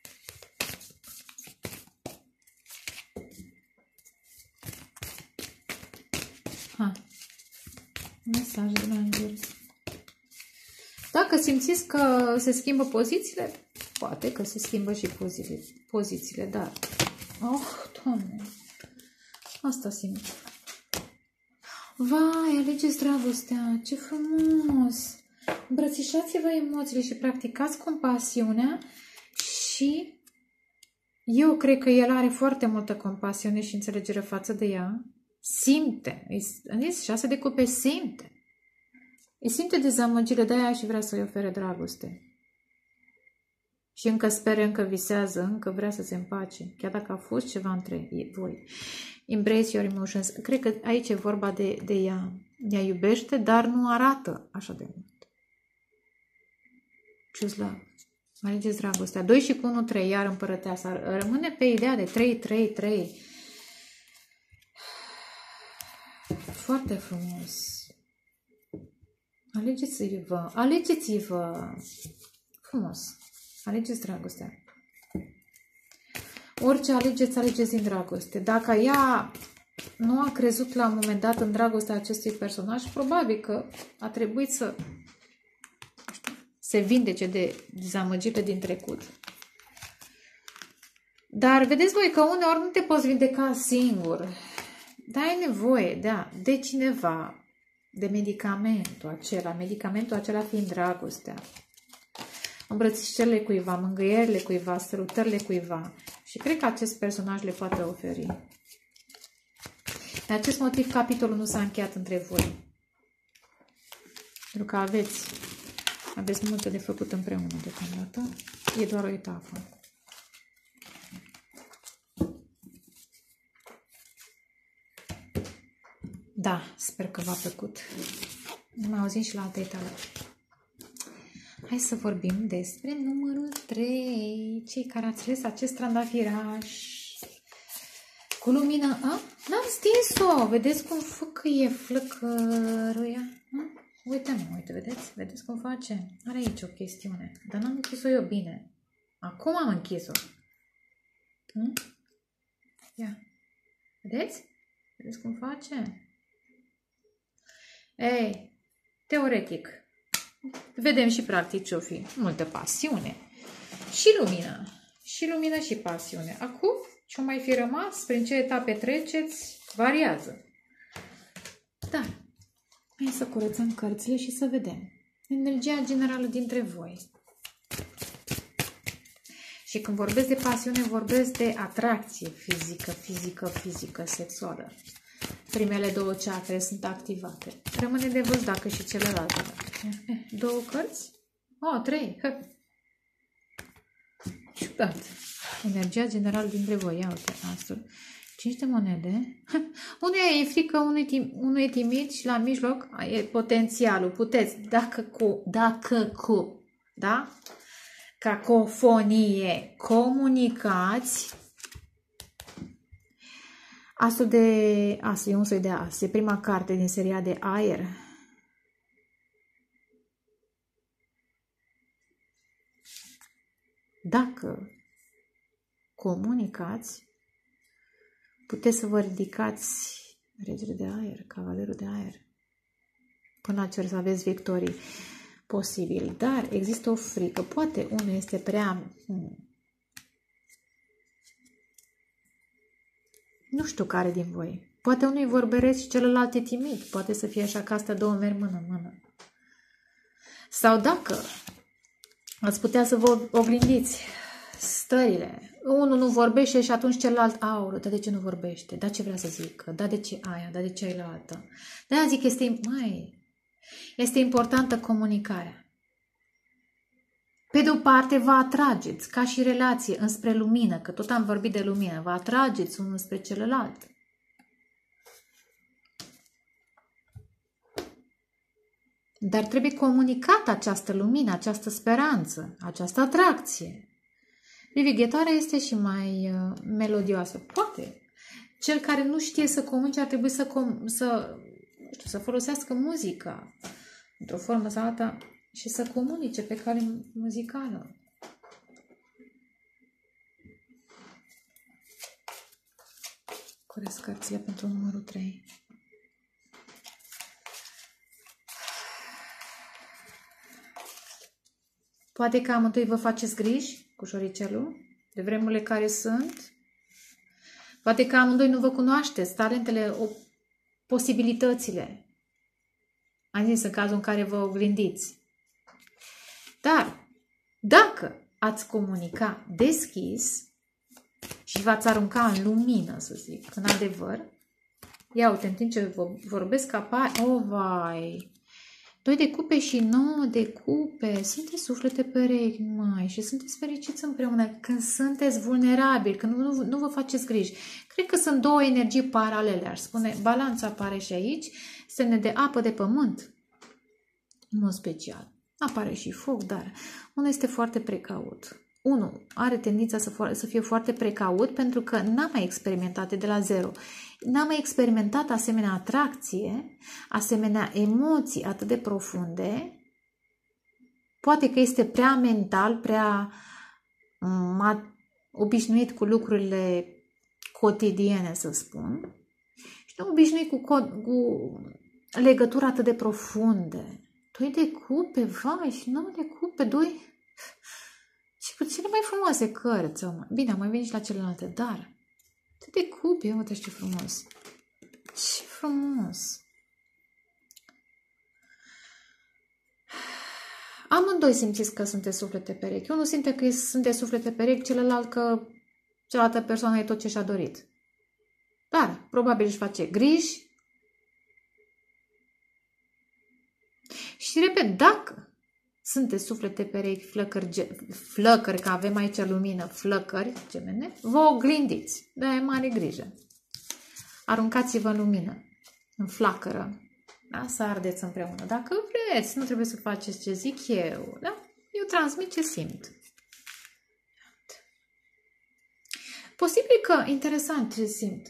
Mesaje de la înger. Dacă simțiți că se schimbă pozițiile, poate că se schimbă și pozițiile, dar... Oh, Doamne! Asta simt. Vai, alegeți dragostea! Ce frumos! Îmbrățișați-vă emoțiile și practicați compasiunea și Eu cred că el are foarte multă compasiune și înțelegere față de ea. Simte. În 6 de cupe simte. Îi simte dezamăgire de aia și vrea să-i ofere dragoste. Și încă speră, încă visează, încă vrea să se împace. Chiar dacă a fost ceva între voi. Embrace your emotions. Cred că aici e vorba de ea. Ea iubește, dar nu arată așa de mult. Choose love. Alegeți dragostea. 2 și cu 1, 3. Iar împărăteasa. Rămâne pe ideea de 3, 3, 3. Foarte frumos. Alegeți-vă. Alegeți-vă. Frumos. Alegeți dragostea. Orice alegeți, alegeți din dragoste. Dacă ea nu a crezut la un moment dat în dragostea acestui personaj, probabil că a trebuit să se vindece de dezamăgirile din trecut. Dar vedeți voi că uneori nu te poți vindeca singur. Dar ai nevoie, de cineva, de medicamentul acela fiind dragostea. Îmbrățișările cuiva, mângâierile cuiva, sărutările cuiva. Și cred că acest personaj le poate oferi. De acest motiv, capitolul nu s-a încheiat între voi. Pentru că aveți multe de făcut împreună deocamdată. E doar o etapă. Da, sper că v-a plăcut. Ne mai auzim și la altă etapă. Hai să vorbim despre numărul 3. Cei care ați ales acest trandafiraș cu lumină. N-am stins-o! Vedeți cum făcăie flăcăruia? Uite, vedeți? Vedeți cum face? Are aici o chestiune. Dar n-am închis-o eu bine. Acum am închis-o. Ia. Vedeți? Vedeți cum face? Ei, teoretic. Vedem și practic ce-o fi. Multă pasiune. Și lumină. Și lumină și pasiune. Acum, ce-o mai fi rămas? Prin ce etape treceți? Variază. Dar, hai să curățăm cărțile și să vedem. Energia generală dintre voi. Și când vorbesc de pasiune, vorbesc de atracție fizică, sexuală. Primele 2 chakre sunt activate. Rămâne de văzut dacă și celelalte. 2 cărți? 3. Ciudat. Energia generală dintre voi. Ia uite, astfel. 5 de monede. Unuia e frică, unul e timid și la mijloc e potențialul. Puteți, da? Cacofonie. Comunicați. Asul e un soi de as. E prima carte din seria de aer. Dacă comunicați, puteți să vă ridicați regele de aer, cavalerul de aer. Până la cer să aveți victorii posibil. Dar există o frică. Poate unul este prea... Nu știu care din voi. Poate unul e vorbăresc și celălalt e timid. Poate să fie așa că astea 2 merg mână-mână. Sau dacă ați putea să vă oglindiți stările. Unul nu vorbește și atunci celălalt, dar de ce nu vorbește? Da, ce vrea să zică? Da, de ce aia? Da, de ce ailaltă? De-aia zic, este importantă comunicarea. Pe de o parte, vă atrageți, ca și relație, înspre lumină, că tot am vorbit de lumină, vă atrageți unul spre celălalt. Dar trebuie comunicată această lumină, această speranță, această atracție. Privighetoarea este și mai melodioasă. Poate. Cel care nu știe să comunice ar trebui să folosească muzica într-o formă sau alta și să comunice pe cale muzicală. Curăț cărțile pentru numărul 3. Poate că amândoi vă faceți griji cu șoricelul de vremurile care sunt. Poate că amândoi nu vă cunoașteți talentele, posibilitățile. Am zis în cazul în care vă oglindiți. Dar, dacă ați comunica deschis, și v-ați arunca în lumină, să zic, în adevăr. Ia uite, în timp ce vorbesc apare, vai, 2 de cupe și 9 de cupe, sunteți suflete perechi, mai, și sunteți fericiți împreună când sunteți vulnerabili, când nu vă faceți griji. Cred că sunt două energii paralele, aș spune. Balanța apare și aici, semne de apă, de pământ, în mod special. Apare și foc, dar unul este foarte precaut. Unul are tendința să fie foarte precaut pentru că n-a mai experimentat de la zero. N-a mai experimentat asemenea atracție, asemenea emoții atât de profunde. Poate că este prea mental, prea obișnuit cu lucrurile cotidiene, să spun. Și nu obișnuit cu legături atât de profunde. 2 de cupe, vai, și 9 de cupe, 2... Și cu cele mai frumoase cărți. Bine, am mai venit și la celelalte, dar... de cupe, uite ce frumos. Ce frumos. Amândoi simțiți că sunteți suflete perechi. Unul simte că sunteți suflete perechi, celălalt că cealaltă persoană e tot ce și-a dorit. Dar, probabil își face griji. Și, repet, dacă sunteți suflete perechi, flăcări, că avem aici lumină, flăcări, gemene, vă oglindiți. De-aia e mare grijă. Aruncați-vă în lumină, în flacără, da? Să ardeți împreună. Dacă vreți, nu trebuie să faceți ce zic eu, da? Eu transmit ce simt. Posibil că, interesant ce simt.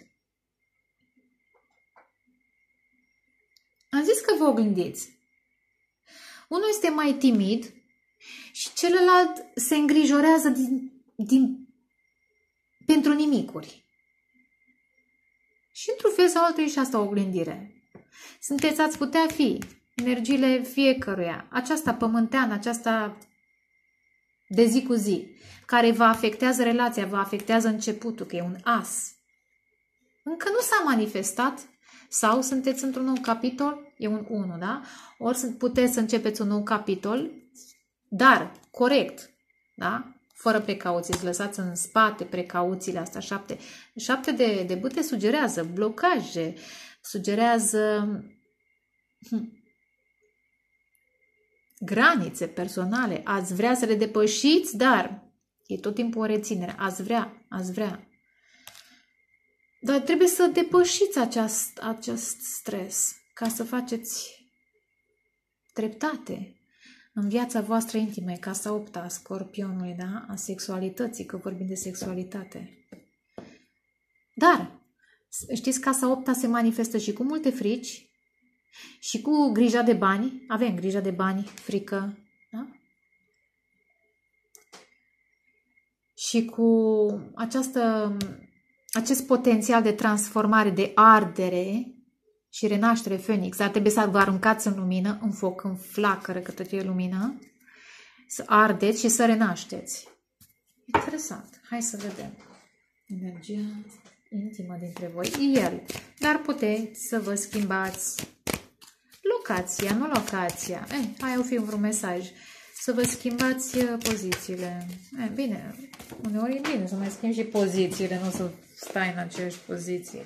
Am zis că vă oglindiți. Unul este mai timid și celălalt se îngrijorează pentru nimicuri. Și într-un fel sau altul e și asta o oglindire. Ați putea fi energiile fiecăruia, aceasta pământeană, aceasta de zi cu zi, care vă afectează relația, vă afectează începutul, că e un as. Încă nu s-a manifestat. Sau sunteți într-un nou capitol, e un 1, da? Ori puteți să începeți un nou capitol, dar corect, da? Fără precauții, să lăsați în spate precauțiile astea, 7. 7 de bâte sugerează blocaje, sugerează granițe personale, ați vrea să le depășiți, dar e tot timpul o reținere, ați vrea. Dar trebuie să depășiți acest stres ca să faceți dreptate în viața voastră intimă, casa 8-a a Scorpionului, da? A sexualității, că vorbim de sexualitate. Dar, știți, casa 8-a se manifestă și cu multe frici și cu grija de bani. Avem grija de bani, frică, da? Și cu acest potențial de transformare, de ardere și renaștere Phoenix, dar trebuie să vă aruncați în lumină, în foc, în flacără, că tot e lumină, să ardeți și să renașteți. Interesant. Hai să vedem. Energia intimă dintre voi. El. Dar puteți să vă schimbați locația, nu locația. Hai o fi un mesaj. Să vă schimbați pozițiile. Bine, uneori e bine să mai schimbi și pozițiile, nu să stai în aceeași poziție.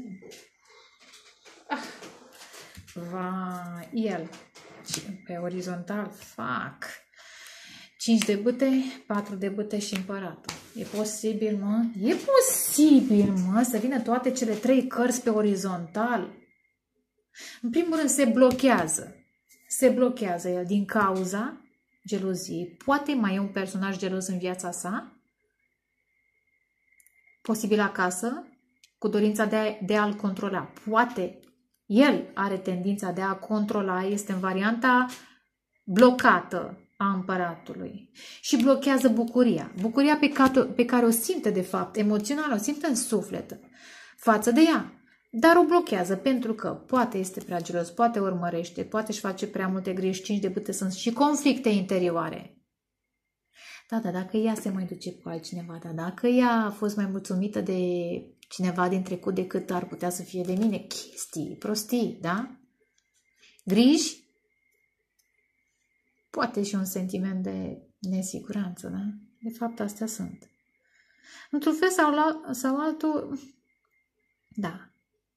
Vai, el. Pe orizontal, fac. 5 de bâte, 4 de bâte și împăratul. E posibil, mă? E posibil, mă, să vină toate cele 3 cărți pe orizontal? În primul rând se blochează. Se blochează el din cauza geloziei. Poate mai e un personaj gelos în viața sa? Posibil acasă, cu dorința de a-l controla. Poate el are tendința de a controla, este în varianta blocată a împăratului. Și blochează bucuria. Bucuria pe care o simte de fapt, emoțional, o simte în suflet față de ea. Dar o blochează pentru că poate este prea gelos, poate urmărește, poate își face prea multe griji, 5 de bâte, sunt și conflicte interioare. Da, dacă ea se mai duce cu altcineva, dacă ea a fost mai mulțumită de cineva din trecut decât ar putea să fie de mine, chestii, prostii, da? Griji, poate și un sentiment de nesiguranță, da? De fapt, astea sunt. Într-un fel sau altul, da.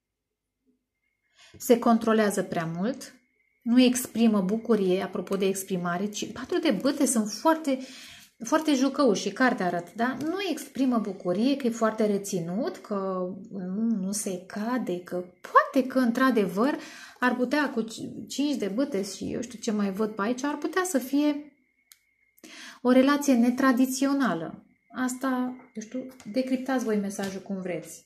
Se controlează prea mult, nu exprimă bucurie, apropo de exprimare, ci patru de bâte sunt foarte, foarte jucăuși și cartea arată, da? Nu exprimă bucurie, că e foarte reținut, că nu se cade, că poate că într-adevăr ar putea cu 5 de bâte și eu știu ce mai văd pe aici, ar putea să fie o relație netradițională. Asta, eu știu, decriptați voi mesajul cum vreți.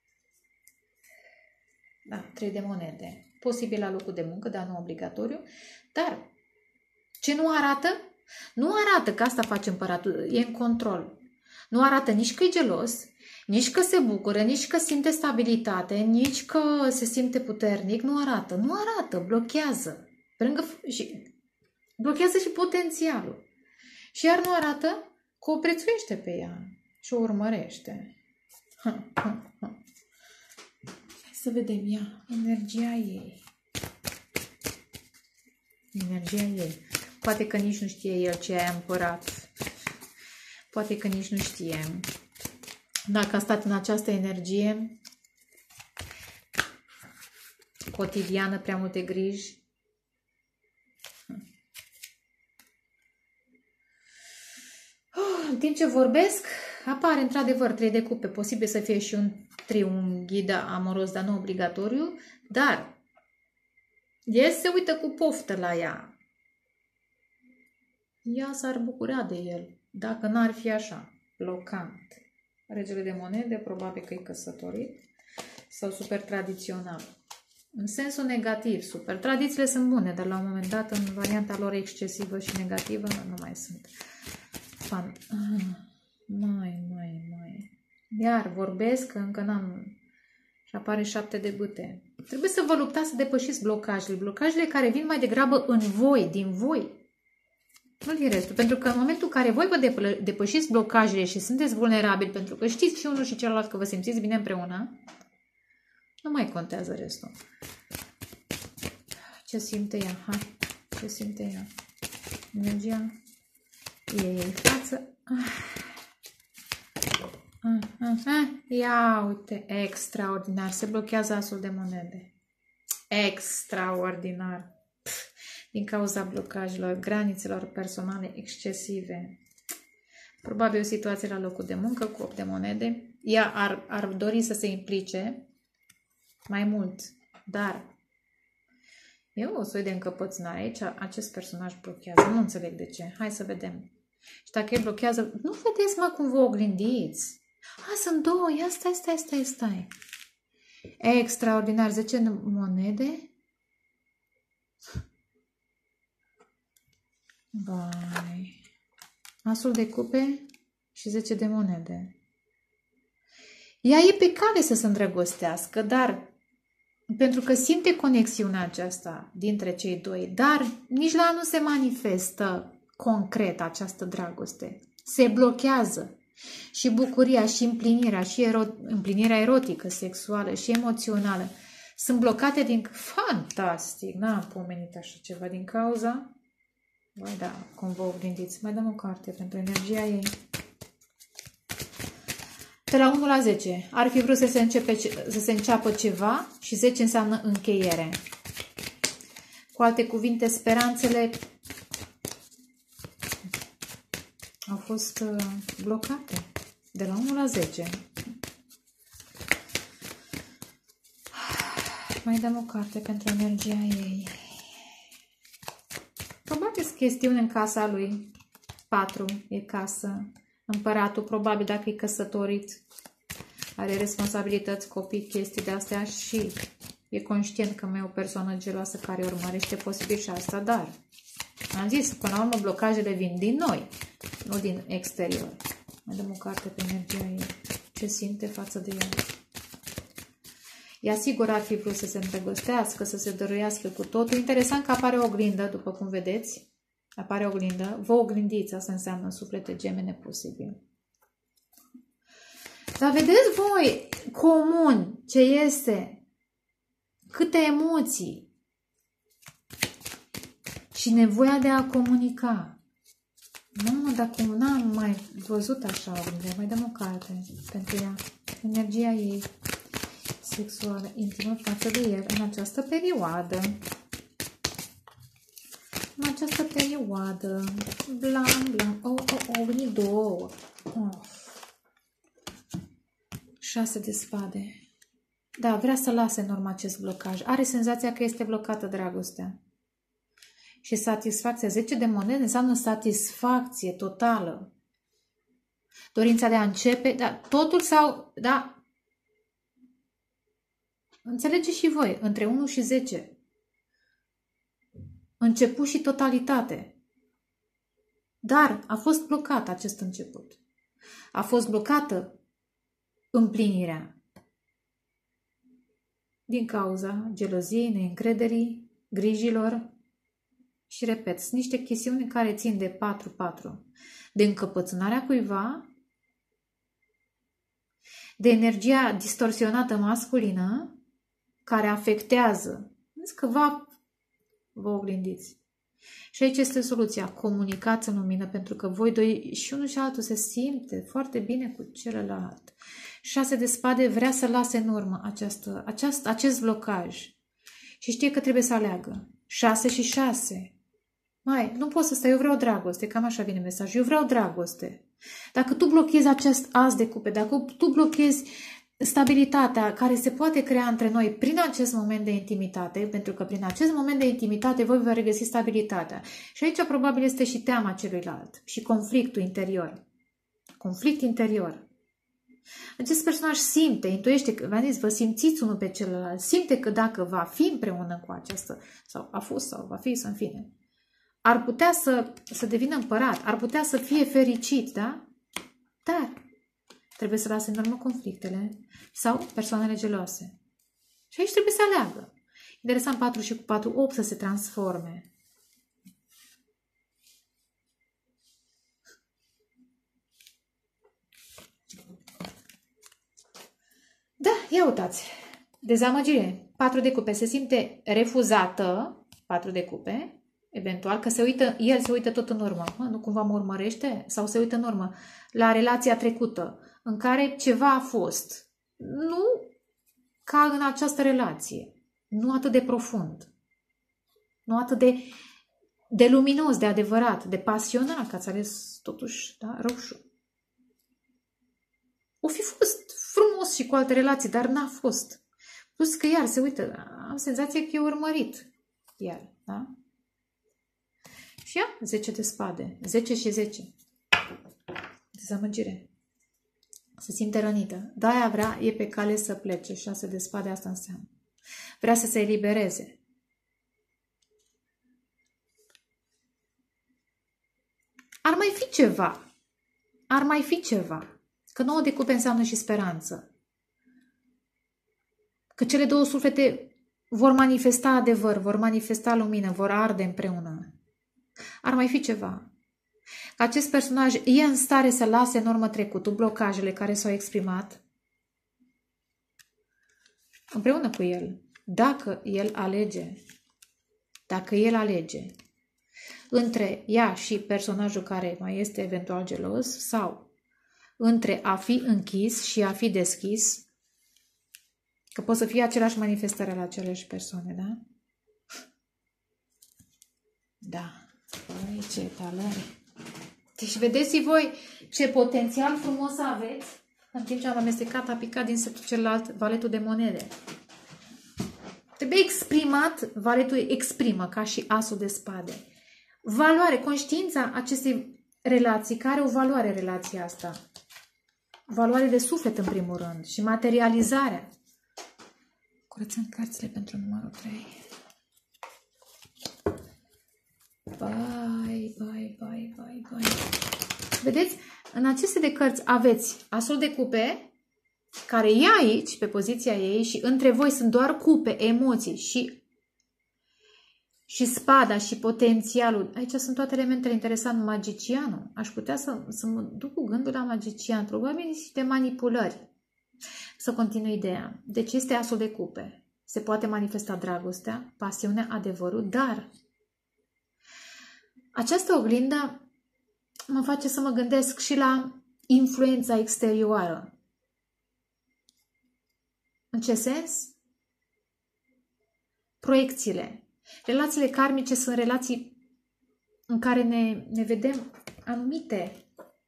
Da, 3 de monede. Posibil la locul de muncă, dar nu obligatoriu. Dar ce nu arată? Nu arată că asta face împăratul, e în control. Nu arată nici că e gelos, nici că se bucură, nici că simte stabilitate, nici că se simte puternic. Nu arată, nu arată, blochează. Blochează și potențialul. Și iar nu arată că o prețuiește pe ea și o urmărește. Să vedem ea, energia ei. Energia ei. Poate că nici nu știe el ce a împărat. Poate că nici nu știe. Dacă a stat în această energie cotidiană, prea multe griji. În timp ce vorbesc, apare într-adevăr 3 de cupe. Posibil să fie și un ghid amoros, dar nu obligatoriu. Dar el se uită cu poftă la ea. Ea s-ar bucura de el, dacă n-ar fi așa, blocant. Regele de monede, probabil că e căsătorit sau super tradițional. În sensul negativ, super. Tradițiile sunt bune, dar la un moment dat, în varianta lor excesivă și negativă, nu mai sunt fan. Iar vorbesc că încă n-am... Și apare 7 de bâte. Trebuie să vă luptați să depășiți blocajele. Blocajele care vin mai degrabă în voi, din voi. Nu din restul. Pentru că în momentul în care voi vă depășiți blocajele și sunteți vulnerabili, pentru că știți și unul și celălalt că vă simțiți bine împreună, nu mai contează restul. Ce simte ea? Hai. Ce simte ea? Energia ei în față. Ia uite, extraordinar. Se blochează asul de monede. Extraordinar. Din cauza blocajelor, granițelor personale excesive. Probabil o situație la locul de muncă cu 8 de monede. Ea ar dori să se implice mai mult, dar e o soi de încăpățânare aici. Acest personaj blochează. Nu înțeleg de ce. Hai să vedem. Și dacă el blochează, nu vedeți, mă, cum vă oglindiți. Sunt două. Ia stai. Extraordinar. 10 monede. Vai. Asul de cupe și 10 de monede. Ea e pe cale să se îndrăgostească, dar pentru că simte conexiunea aceasta dintre cei doi, dar nici la ea nu se manifestă concret această dragoste. Se blochează. Și bucuria, și împlinirea, și împlinirea erotică, sexuală și emoțională sunt blocate din... Fantastic! N-am pomenit așa ceva din cauza... Băi, da, cum vă oglindiți. Mai dăm o carte pentru energia ei. De la 1 la 10. Ar fi vrut să se înceapă ceva și 10 înseamnă încheiere. Cu alte cuvinte, speranțele au fost blocate. De la 1 la 10. Mai dăm o carte pentru energia ei. Probabil sunt chestiuni în casa lui. 4 e casă. Împăratul, probabil dacă e căsătorit, are responsabilități, copii, chestii de astea și e conștient că mai e o persoană geloasă care urmărește posibil și asta, dar am zis, până la urmă blocajele vin din noi, nu din exterior. Mai dăm o carte pe energia ei. Ce simte față de ea? Ea sigur ar fi vrut să se îndrăgostească, să se dăruiască cu totul. Interesant că apare o oglindă, după cum vedeți. Apare o oglindă. Vă oglindiți, asta înseamnă suflete gemene posibil. Dar vedeți voi comun ce este, câte emoții și nevoia de a comunica. Mamă, dar cum n-am mai văzut așa oglindă, mai dăm o carte pentru ea. Energia ei sexuală, intimă față de el în această perioadă. În această perioadă. Blam, blam. Au venit două. 6 de spade. Da, vrea să lase în urmă acest blocaj. Are senzația că este blocată dragostea. Și satisfacția. 10 de monede înseamnă satisfacție totală. Dorința de a începe, da, totul sau, da, înțelegeți și voi, între 1 și 10. Început și totalitate. Dar a fost blocat acest început. A fost blocată împlinirea. Din cauza geloziei, neîncrederii, grijilor. Și repet, sunt niște chestiuni care țin de 4-4. De încăpățânarea cuiva, de energia distorsionată masculină, care afectează. Zic că vă oglindiți. Și aici este soluția. Comunicați în lumină, pentru că voi doi și unul și altul se simte foarte bine cu celălalt. 6 de spade vrea să lase în urmă acest blocaj. Și știe că trebuie să aleagă. 6 și 6. Mai, nu pot să stai, eu vreau dragoste. Cam așa vine mesajul. Eu vreau dragoste. Dacă tu blochezi acest as de cupe, dacă tu blochezi stabilitatea care se poate crea între noi prin acest moment de intimitate, pentru că prin acest moment de intimitate voi vă regăsi stabilitatea. Și aici probabil este și teama celuilalt și conflictul interior. Conflict interior. Acest personaj simte, intuiește, că v-am zis, vă simțiți unul pe celălalt, simte că dacă va fi împreună cu această, sau a fost, sau va fi, să în fine, ar putea să devină împărat, ar putea să fie fericit, da? Dar trebuie să lase în urmă conflictele sau persoanele geloase. Și aici trebuie să aleagă. Interesant 4 și cu 4, 8 să se transforme. Da, ia uitați. Dezamăgire. 4 de cupe. Se simte refuzată. 4 de cupe. Eventual că el se uită tot în urmă. Nu cumva mă urmărește? Sau se uită în urmă la relația trecută în care ceva a fost. Nu ca în această relație. Nu atât de profund. Nu atât de luminos, de adevărat, de pasionat, că ați ales totuși, da, roșu. O fi fost frumos și cu alte relații, dar n-a fost. Plus că iar se uită, am senzația că e urmărit. Iar, da? Și ia 10 de spade. 10 și 10. Dezamăgire. Se simte rănită. De-aia vrea, e pe cale să plece. 6 de spade, asta înseamnă. Vrea să se elibereze. Ar mai fi ceva. Ar mai fi ceva. Că 9 de cupe înseamnă și speranță. Că cele două suflete vor manifesta adevăr, vor manifesta lumină, vor arde împreună. Ar mai fi ceva. Că acest personaj e în stare să lase în urmă trecutul, blocajele care s-au exprimat împreună cu el. Dacă el alege. Dacă el alege între ea și personajul care mai este eventual gelos sau între a fi închis și a fi deschis, că pot să fie aceleași manifestări la aceleași persoane, da? Da. Păi, ce talent! Deci vedeți voi ce potențial frumos aveți în timp ce am amestecat, a picat din setul celălalt valetul de monede. Trebuie exprimat, valetul exprimă ca și asul de spade. Valoare, conștiința acestei relații, care are o valoare relația asta. Valoare de suflet în primul rând și materializarea. Curățăm cărțile pentru numărul 3. Bai. Vedeți? În aceste de cărți aveți asul de cupe, care e aici, pe poziția ei, și între voi sunt doar cupe, emoții și spada și potențialul. Aici sunt toate elementele interesante. Magicianul. Aș putea să mă duc cu gândul la magician. Probabil niște manipulări. Să continui ideea. Deci este asul de cupe. Se poate manifesta dragostea, pasiunea, adevărul, dar această oglindă mă face să mă gândesc și la influența exterioară. În ce sens? Proiecțiile. Relațiile karmice sunt relații în care ne vedem anumite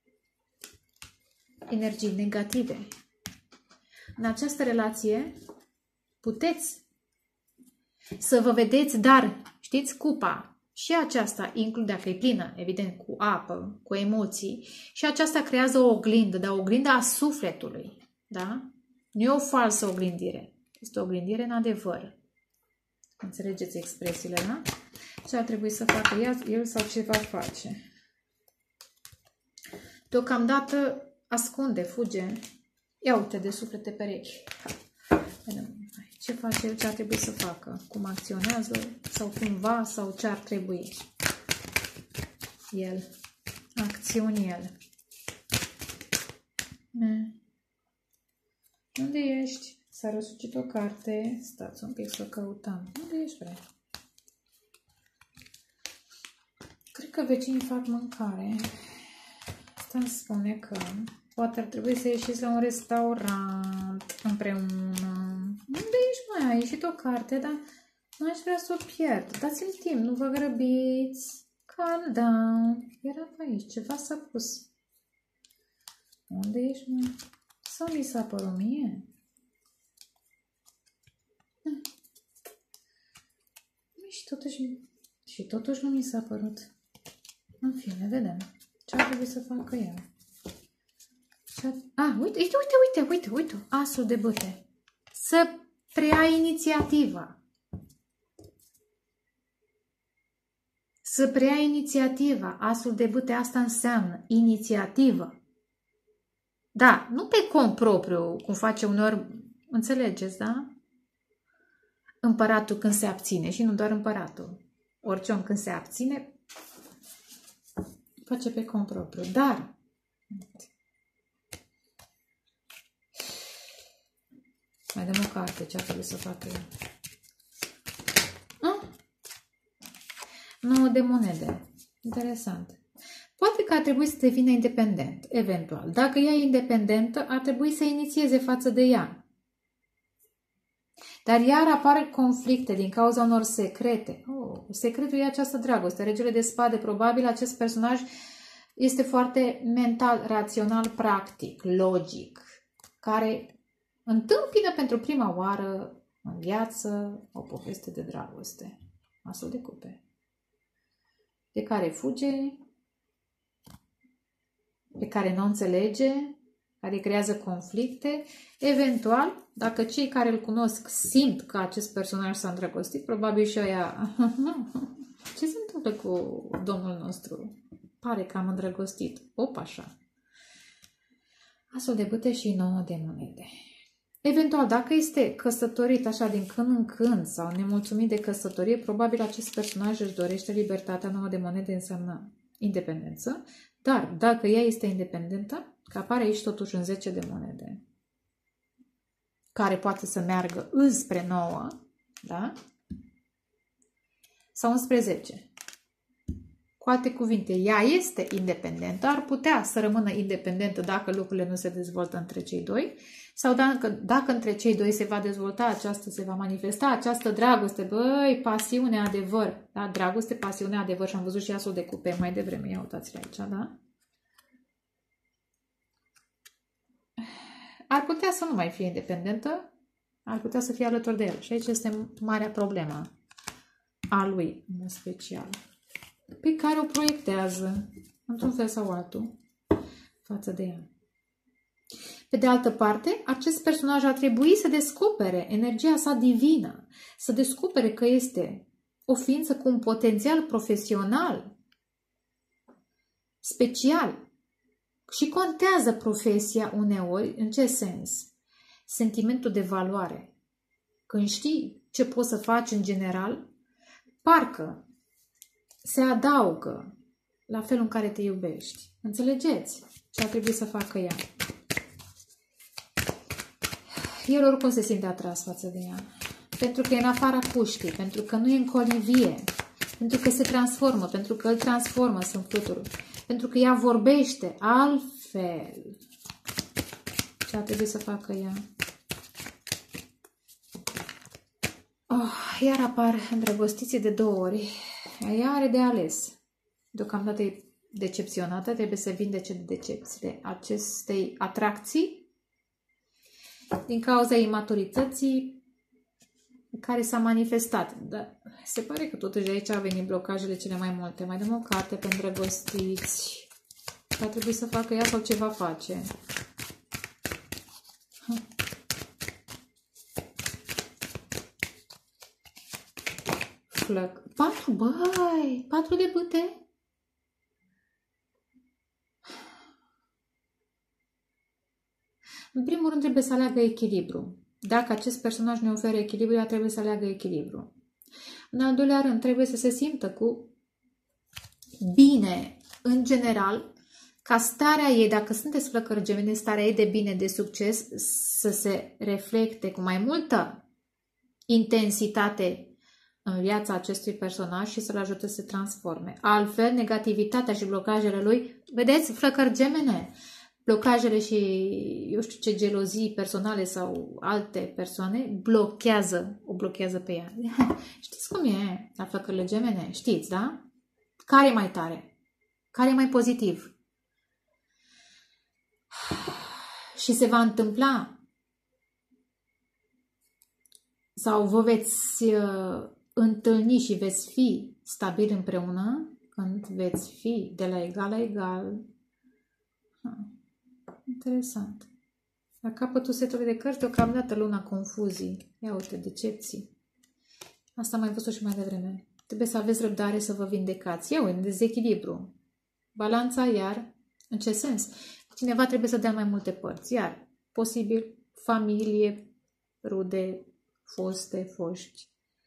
energii negative. În această relație puteți să vă vedeți, dar știți, cupa și aceasta, include dacă e plină, evident, cu apă, cu emoții, și aceasta creează o oglindă, dar o oglindă a sufletului. Da? Nu e o falsă oglindire. Este o oglindire în adevăr. Înțelegeți expresiile, da? Ce ar trebui să facă el sau ce va face? Deocamdată ascunde, fuge. Ia uite de suflete perechi. Ce face el, ce ar trebui să facă? Cum acționează? Sau cumva? Sau ce ar trebui? El. Acțiuni el. Unde ești? S-a răsucit o carte. Stați un pic să o căutăm. Unde ești, bre? Cred că vecinii fac mâncare. Asta îmi spune că poate ar trebui să ieșiți la un restaurant împreună. Unde ești, mai? A ieșit o carte, dar nu aș vrea să o pierd. Dați-mi timp, nu vă grăbiți. Calm down. Era pe aici, ceva s-a pus. Unde ești, mă? Sau mi s-a părut mie? Și totuși nu mi s-a părut. În fine, vedem. Ce ar trebui să facă ea? Uite. Asul de bâte. Să preia inițiativa. Să preia inițiativa. Asul de bâte, asta înseamnă inițiativă. Da, nu pe cont propriu, cum face uneori, înțelegeți, da? Împăratul când se abține și nu doar împăratul. Orice om când se abține, face pe cont propriu. Dar mai dăm o carte, ce ar trebui să facă eu. 9 de monede. Interesant. Poate că ar trebui să devină independent, eventual. Dacă ea e independentă, ar trebui să inițieze față de ea. Dar iar apar conflicte din cauza unor secrete. Secretul e această dragoste. Regele de spade, probabil acest personaj este foarte mental, rațional, practic, logic, care întâmpină pentru prima oară în viață o poveste de dragoste. Asul de cupe. De care fuge, pe care nu înțelege, care creează conflicte. Eventual, dacă cei care îl cunosc simt că acest personaj s-a îndrăgostit, probabil și ăia, ce se întâmplă cu domnul nostru? Pare că am îndrăgostit. Așa. Asul de bâte și 9 de monede. Eventual, dacă este căsătorit așa din când în când sau nemulțumit de căsătorie, probabil acest personaj își dorește libertatea. 9 de monede înseamnă independență. Dar dacă ea este independentă, că apare aici totuși un 10 de monede, care poate să meargă înspre 9, da? Sau înspre 10. Cu alte cuvinte, ea este independentă, ar putea să rămână independentă dacă lucrurile nu se dezvoltă între cei doi, sau dacă între cei doi se va dezvolta se va manifesta această dragoste, pasiune, adevăr, da? Dragoste, pasiune, adevăr, și am văzut și asul de cupe mai devreme, ia uitați-le aici, da? Ar putea să nu mai fie independentă, ar putea să fie alături de el. Și aici este marea problemă a lui, în special, pe care o proiectează, într-un fel sau altul, față de ea. Pe de altă parte, acest personaj ar trebui să descopere energia sa divină, să descopere că este o ființă cu un potențial profesional special. Și contează profesia uneori, în ce sens? Sentimentul de valoare. Când știi ce poți să faci în general, parcă se adaugă la felul în care te iubești. Înțelegeți ce ar trebui să facă ea? El oricum se simte atras față de ea. Pentru că e în afara puștii, pentru că nu e în colivie, Pentru că se transformă, pentru că îl transformă Sfântul, pentru că ea vorbește altfel. Ce ar trebui să facă ea? Iar apar îndrăgostiții de 2 ori. Ea are de ales. Deocamdată e decepționată, trebuie să vindece decepțiile acestei atracții din cauza imaturității care s-a manifestat. Dar se pare că totuși de aici au venit blocajele cele mai multe. Mai dăm o carte pe îndrăgostiți. Ce ar trebui să facă ea sau ce va face? Flăc. 4, băi! 4 de bâte? În primul rând trebuie să aleagă echilibru. Dacă acest personaj ne oferă echilibru, ea trebuie să aleagă echilibru. În al doilea rând, trebuie să se simtă cu bine, în general, ca starea ei, dacă sunteți flăcări gemene, starea ei de bine, de succes, să se reflecte cu mai multă intensitate în viața acestui personaj și să-l ajute să se transforme. Altfel, negativitatea și blocajele lui, vedeți, flăcări gemene, blocajele și, eu știu ce, gelozii personale sau alte persoane o blochează pe ea. Știți cum e la flăcările gemene? Știți, da? Care e mai tare? Care e mai pozitiv? Și se va întâmpla sau vă veți întâlni și veți fi stabili împreună când veți fi de la egal la egal. Interesant. La capătul setului de cărți, deocamdată luna confuzii. Ia uite, decepții. Asta am mai văzut și mai devreme. Trebuie să aveți răbdare să vă vindecați. Ia uite, dezechilibru. Balanța, iar, în ce sens? Cineva trebuie să dea mai multe părți. Iar, posibil, familie, rude, foști.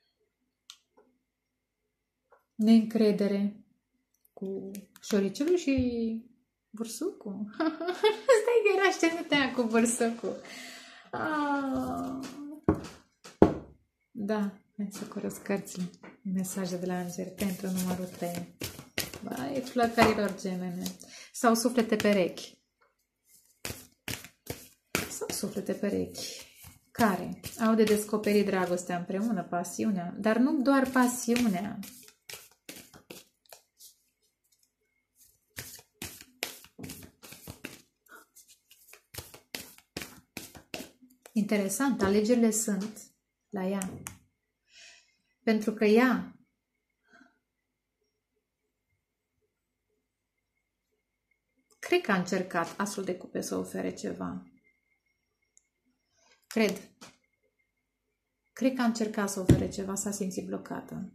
Neîncredere cu șoricelul și bursucul. Stai că era sceneta cu bursucul. Da, hai să curăț cărțile. Mesaje de la îngeri pentru numărul 3. Băi, flăcărilor gemene. Sau suflete perechi. Care au de descoperit dragostea împreună, pasiunea, dar nu doar pasiunea. Interesant, alegerile sunt la ea. Pentru că ea cred că a încercat Asul de Cupe să ofere ceva. Cred că a încercat să ofere ceva, s-a simțit blocată.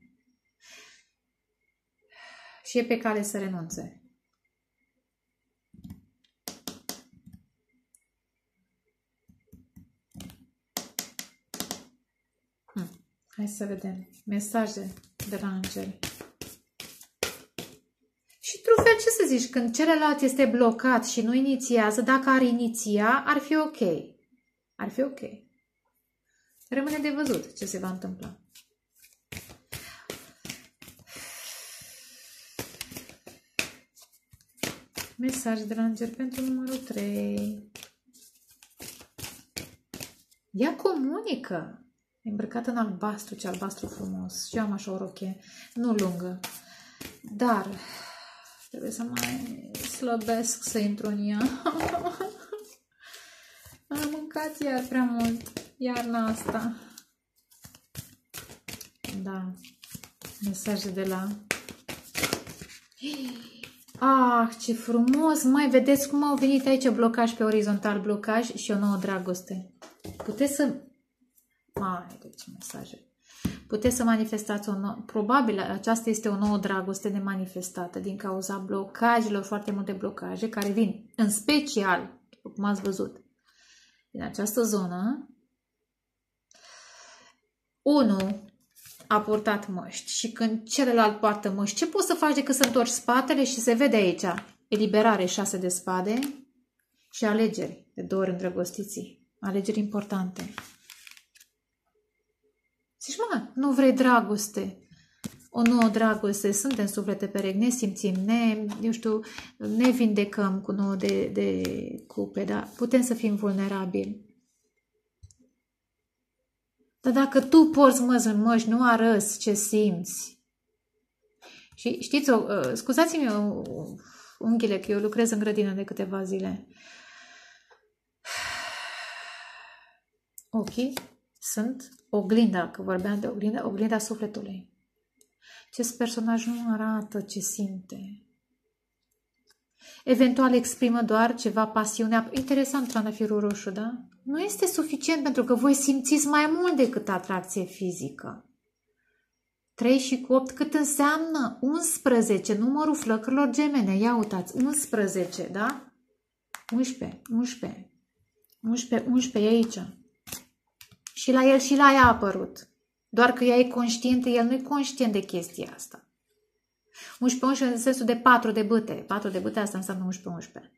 Și e pe cale să renunțe. Hai să vedem. Mesaje de la îngeri. Și într-un fel, ce să zici, când celălalt este blocat și nu inițiază, dacă ar iniția, ar fi ok. Ar fi ok. Rămâne de văzut ce se va întâmpla. Mesaj de la îngeri pentru numărul 3. Ea comunică. E îmbrăcată în albastru, ce albastru frumos. Și eu am așa o rochie, nu lungă. Dar trebuie să mai slăbesc să intru în ea. Am mâncat iar prea mult. Iarna asta. Da. Mesaje de la... Ah, ce frumos! Mai vedeți cum au venit aici blocaj pe orizontal, blocaj și o nouă dragoste. Puteți să... deci mesaje. Puteți să manifestați o nouă... Probabil aceasta este o nouă dragoste nemanifestată din cauza blocajelor, foarte multe blocaje care vin, în special, după cum ați văzut, din această zonă. Unul a purtat măști și când celălalt poartă măști, ce poți să faci decât să întorci spatele și se vede aici eliberare 6 de spade și alegeri de 2 ori îndrăgostiții. Alegeri importante. Zici, mă, nu vrei dragoste. o nouă dragoste, suntem suflete perechi, ne simțim, ne vindecăm cu nouă de cupe, da? Putem să fim vulnerabili. Dar dacă tu porți măzi în măști, nu arăți ce simți. Și știți, scuzați-mi unghiile, că eu lucrez în grădină de câteva zile. Ochii sunt oglinda, că vorbeam de oglinda sufletului. Acest personaj nu arată ce simte. Eventual exprimă doar ceva pasiune. Interesant, trandafirul roșu, da? Nu este suficient pentru că voi simțiți mai mult decât atracție fizică. 3 și cu 8 cât înseamnă? 11, numărul flăcărilor gemene. Ia uitați, 11, da? 11 e aici. Și la el și la ea a apărut. Doar că ea e conștientă, el nu e conștient de chestia asta. 11 în sensul de 4 de bâte. 4 de bâte, asta înseamnă 11.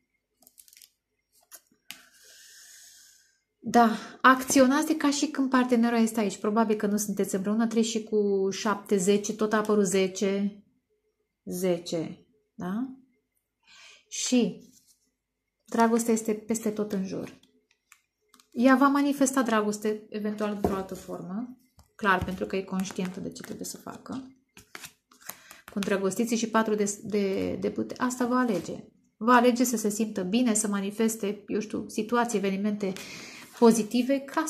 Da, acționați ca și când partenerul este aici. Probabil că nu sunteți împreună. 3 și cu 7, 10, tot a apărut 10. 10, da? Și dragostea este peste tot în jur. Ea va manifesta dragoste, eventual într-o altă formă. Clar, pentru că e conștientă de ce trebuie să facă. Cu îndrăgostiții și 4 de bâte. Asta va alege. Va alege să se simtă bine, să manifeste, eu știu, situații, evenimente pozitive ca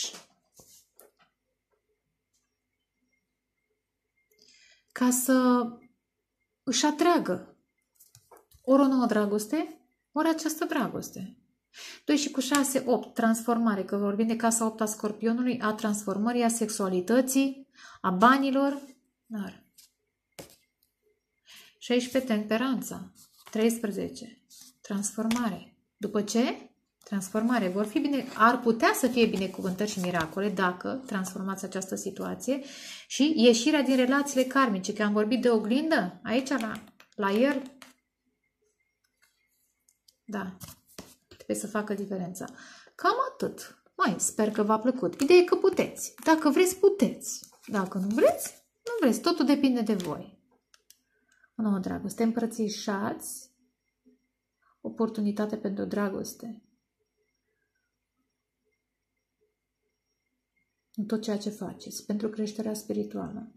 să își atragă ori o nouă dragoste, ori această dragoste. 2 și cu 6, 8, transformare, că vorbim de casa 8 a Scorpionului, a transformării, a sexualității, a banilor, dar 16, temperanța, 13, transformare. După ce? Transformare. Vor fi bine, ar putea să fie binecuvântări și miracole dacă transformați această situație și ieșirea din relațiile karmice, că am vorbit de oglindă, aici la el, da, trebuie să facă diferența. Cam atât. Sper că v-a plăcut. Ideea e că puteți. Dacă vreți, puteți. Dacă nu vreți, nu vreți. Totul depinde de voi. O nouă dragoste. Îmbrățișați oportunitate pentru dragoste. În tot ceea ce faceți. Pentru creșterea spirituală.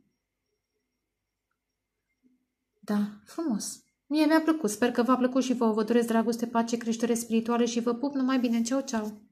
Da, frumos. Mie mi-a plăcut. Sper că v-a plăcut și vă doresc dragoste, pace, creștere spirituală și vă pup numai bine. Ceau, ceau!